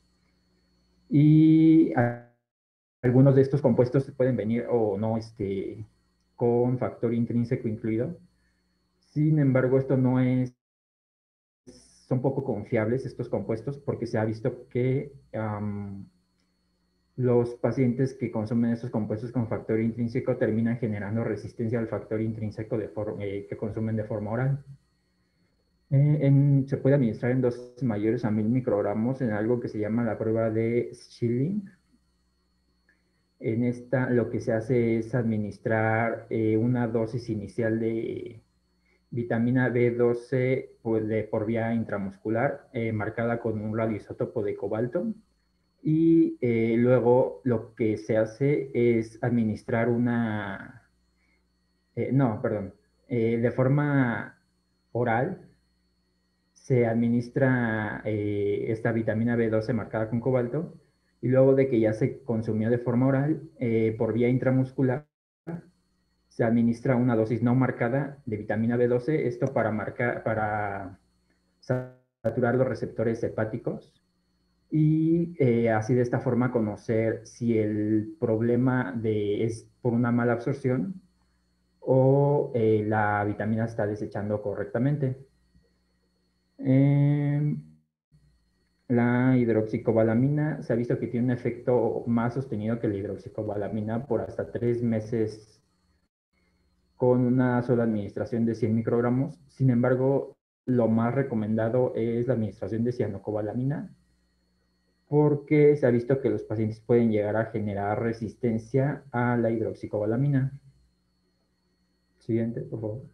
y algunos de estos compuestos pueden venir o no con factor intrínseco incluido. Sin embargo, esto no es son poco confiables estos compuestos porque se ha visto que los pacientes que consumen estos compuestos con factor intrínseco terminan generando resistencia al factor intrínseco que consumen de forma oral. Se puede administrar en dosis mayores a 1000 microgramos en algo que se llama la prueba de Schilling. En esta lo que se hace es administrar una dosis inicial de vitamina B12 por vía intramuscular, marcada con un radioisótopo de cobalto. Y luego lo que se hace es administrar de forma oral se administra esta vitamina B12 marcada con cobalto, y luego de que ya se consumió de forma oral, por vía intramuscular, se administra una dosis no marcada de vitamina B12, esto para saturar los receptores hepáticos y así de esta forma conocer si el problema es por una mala absorción o la vitamina está desechando correctamente. La hidroxicobalamina se ha visto que tiene un efecto más sostenido que la hidroxicobalamina por hasta 3 meses con una sola administración de 100 microgramos. Sin embargo, lo más recomendado es la administración de cianocobalamina, porque se ha visto que los pacientes pueden llegar a generar resistencia a la hidroxicobalamina. Siguiente, por favor.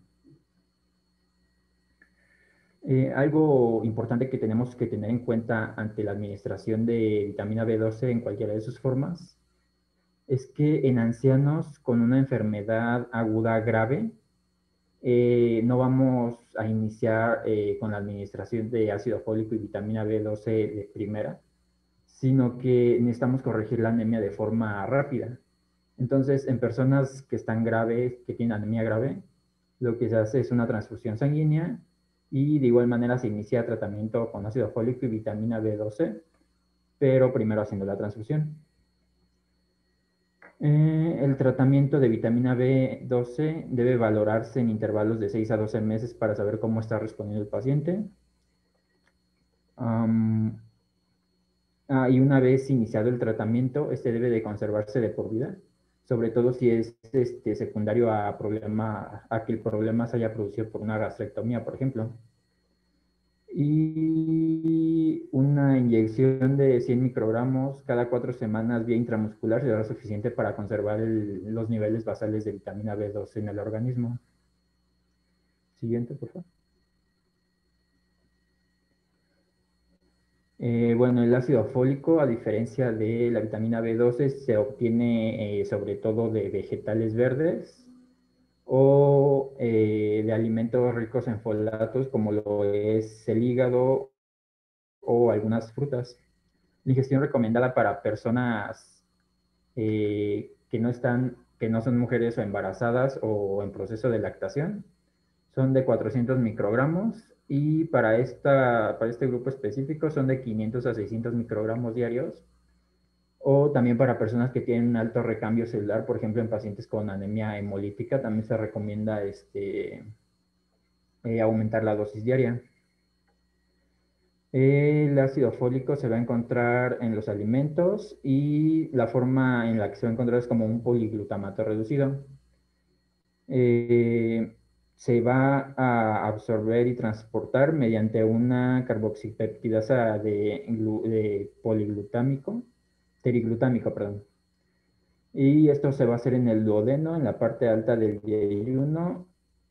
Algo importante que tenemos que tener en cuenta ante la administración de vitamina B12 en cualquiera de sus formas es que en ancianos con una enfermedad aguda grave no vamos a iniciar con la administración de ácido fólico y vitamina B12 de primera, sino que necesitamos corregir la anemia de forma rápida. Entonces, en personas que están graves, que tienen anemia grave, lo que se hace es una transfusión sanguínea y de igual manera se inicia tratamiento con ácido fólico y vitamina B12, pero primero haciendo la transfusión. El tratamiento de vitamina B12 debe valorarse en intervalos de 6 a 12 meses para saber cómo está respondiendo el paciente. y una vez iniciado el tratamiento, este debe de conservarse de por vida, sobre todo si es secundario a que el problema se haya producido por una gastrectomía, por ejemplo. Y una inyección de 100 microgramos cada 4 semanas vía intramuscular será suficiente para conservar los niveles basales de vitamina B12 en el organismo. Siguiente, por favor. Bueno, el ácido fólico, a diferencia de la vitamina B12, se obtiene sobre todo de vegetales verdes o de alimentos ricos en folatos, como lo es el hígado o algunas frutas. La ingestión recomendada para personas que no son mujeres o embarazadas o en proceso de lactación son de 400 microgramos y para este grupo específico son de 500 a 600 microgramos diarios, o también para personas que tienen un alto recambio celular, por ejemplo en pacientes con anemia hemolítica, también se recomienda aumentar la dosis diaria. El ácido fólico se va a encontrar en los alimentos y la forma en la que se va a encontrar es como un poliglutamato reducido. Se va a absorber y transportar mediante una carboxipeptidasa de teriglutámico, perdón. Y esto se va a hacer en el duodeno, en la parte alta del yeyuno,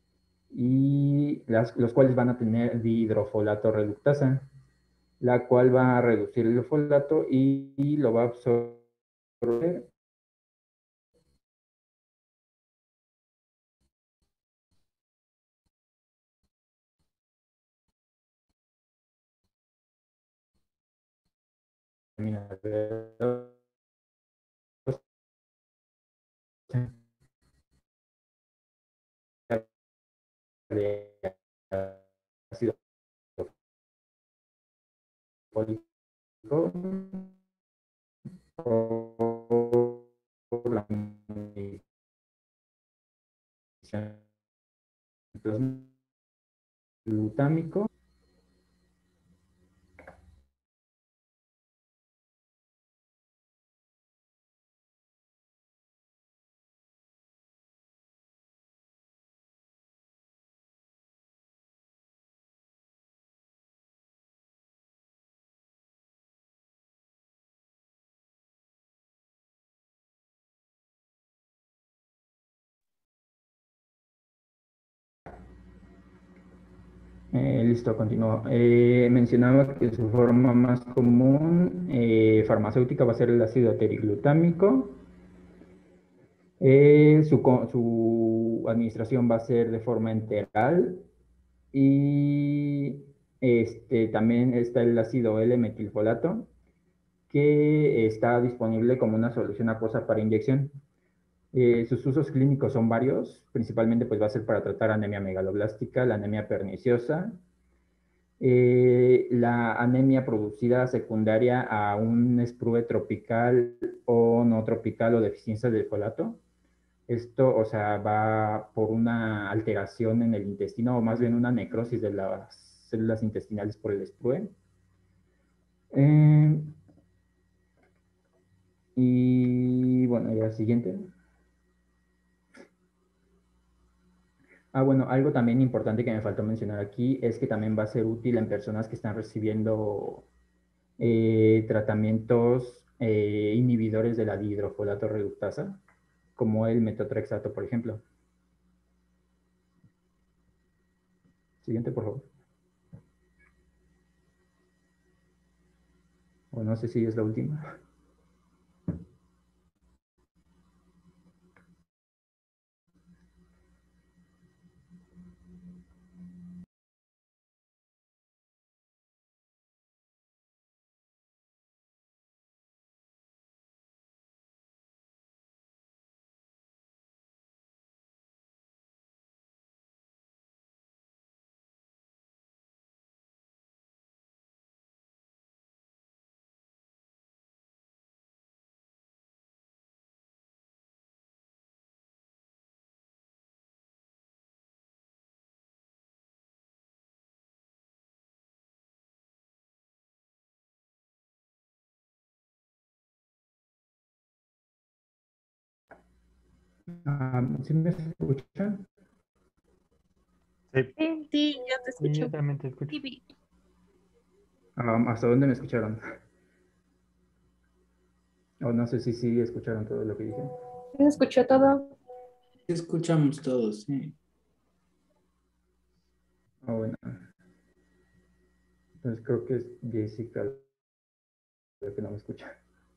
y los cuales van a tener dihidrofolato reductasa, la cual va a reducir el folato y lo va a absorber. De ácido fólico por la medición glutámico. Listo, continúo. Mencionaba que su forma más común farmacéutica va a ser el ácido teriglutámico. Su administración va a ser de forma enteral y también está el ácido L-metilfolato, que está disponible como una solución acuosa para inyección. Sus usos clínicos son varios, principalmente pues va a ser para tratar anemia megaloblástica, la anemia perniciosa, la anemia producida secundaria a un SPRUE tropical o no tropical o deficiencia de folato. Esto, o sea, va por una alteración en el intestino o más bien una necrosis de las células intestinales por el SPRUE. Y bueno, ya siguiente. Bueno, algo también importante que me faltó mencionar aquí es que también va a ser útil en personas que están recibiendo tratamientos inhibidores de la dihidrofolato reductasa, como el metotrexato, por ejemplo. Siguiente, por favor. O no sé si es la última. ¿Sí me escuchan? Sí, Sí, yo te sí, yo escucho. también te escucho. ¿Hasta dónde me escucharon? O no sé si sí escucharon todo lo que dije. ¿Se escuchó todo? Escuchamos todos, sí. Bueno, entonces creo que es Jessica la que no me escucha.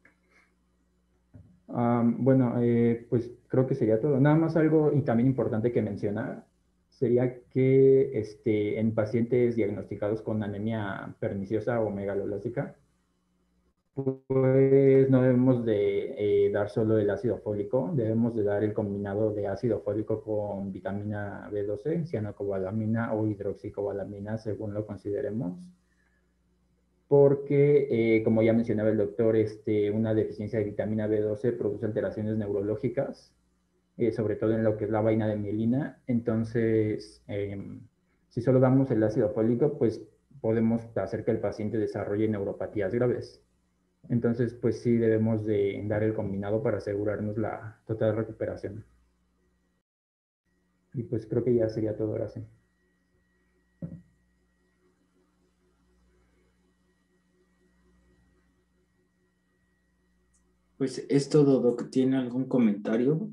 Bueno, pues creo que sería todo. Nada más algo y también importante que mencionar sería que en pacientes diagnosticados con anemia perniciosa o megaloblástica, pues no debemos de dar solo el ácido fólico, debemos de dar el combinado de ácido fólico con vitamina B12, cianocobalamina o hidroxicobalamina, según lo consideremos, porque, como ya mencionaba el doctor, una deficiencia de vitamina B12 produce alteraciones neurológicas, sobre todo en lo que es la vaina de mielina. Entonces, si solo damos el ácido fólico, pues podemos hacer que el paciente desarrolle neuropatías graves. Entonces, pues sí debemos de dar el combinado para asegurarnos la total recuperación. Y pues creo que ya sería todo, ahora sí. Pues es todo, Doc. ¿Tiene algún comentario?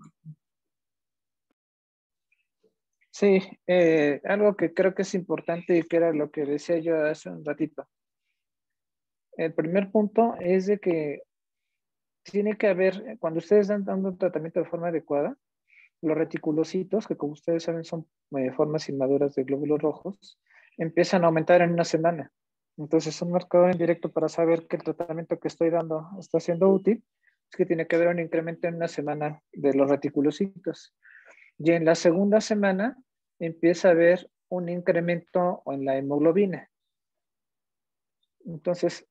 Sí, algo que creo que es importante y que era lo que decía yo hace un ratito. El primer punto es de que tiene que haber, cuando ustedes están dando un tratamiento de forma adecuada, los reticulocitos, que como ustedes saben son formas inmaduras de glóbulos rojos, empiezan a aumentar en una semana. Entonces, un marcador indirecto para saber que el tratamiento que estoy dando está siendo útil es que tiene que haber un incremento en una semana de los reticulocitos. Y en la segunda semana empieza a haber un incremento en la hemoglobina. Entonces,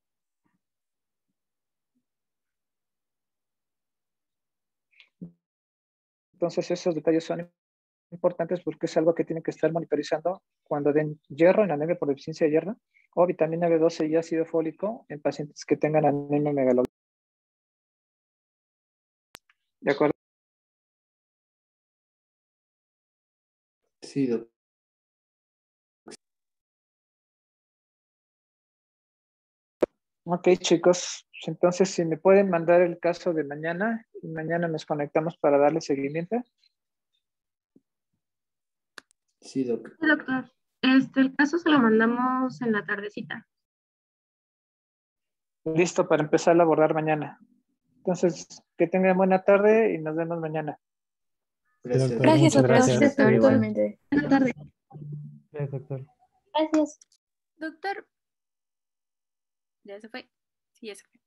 esos detalles son importantes porque es algo que tienen que estar monitorizando cuando den hierro en anemia por deficiencia de hierro o vitamina B12 y ácido fólico en pacientes que tengan anemia megaloblástica. ¿De acuerdo? Sí, Doc. Ok, chicos. Entonces, si me pueden mandar el caso de mañana y mañana nos conectamos para darle seguimiento. Sí, Doc. Sí, doctor. El caso se lo mandamos en la tardecita. Listo para empezar a abordar mañana. Entonces, que tengan buena tarde y nos vemos mañana. Sí, Gracias. doctor, Gracias, muchas doctor. gracias. Doctor, Cuídese. igualmente. Buenas tardes. Gracias, doctor. Gracias. Doctor. Ya se fue. Sí, ya se fue.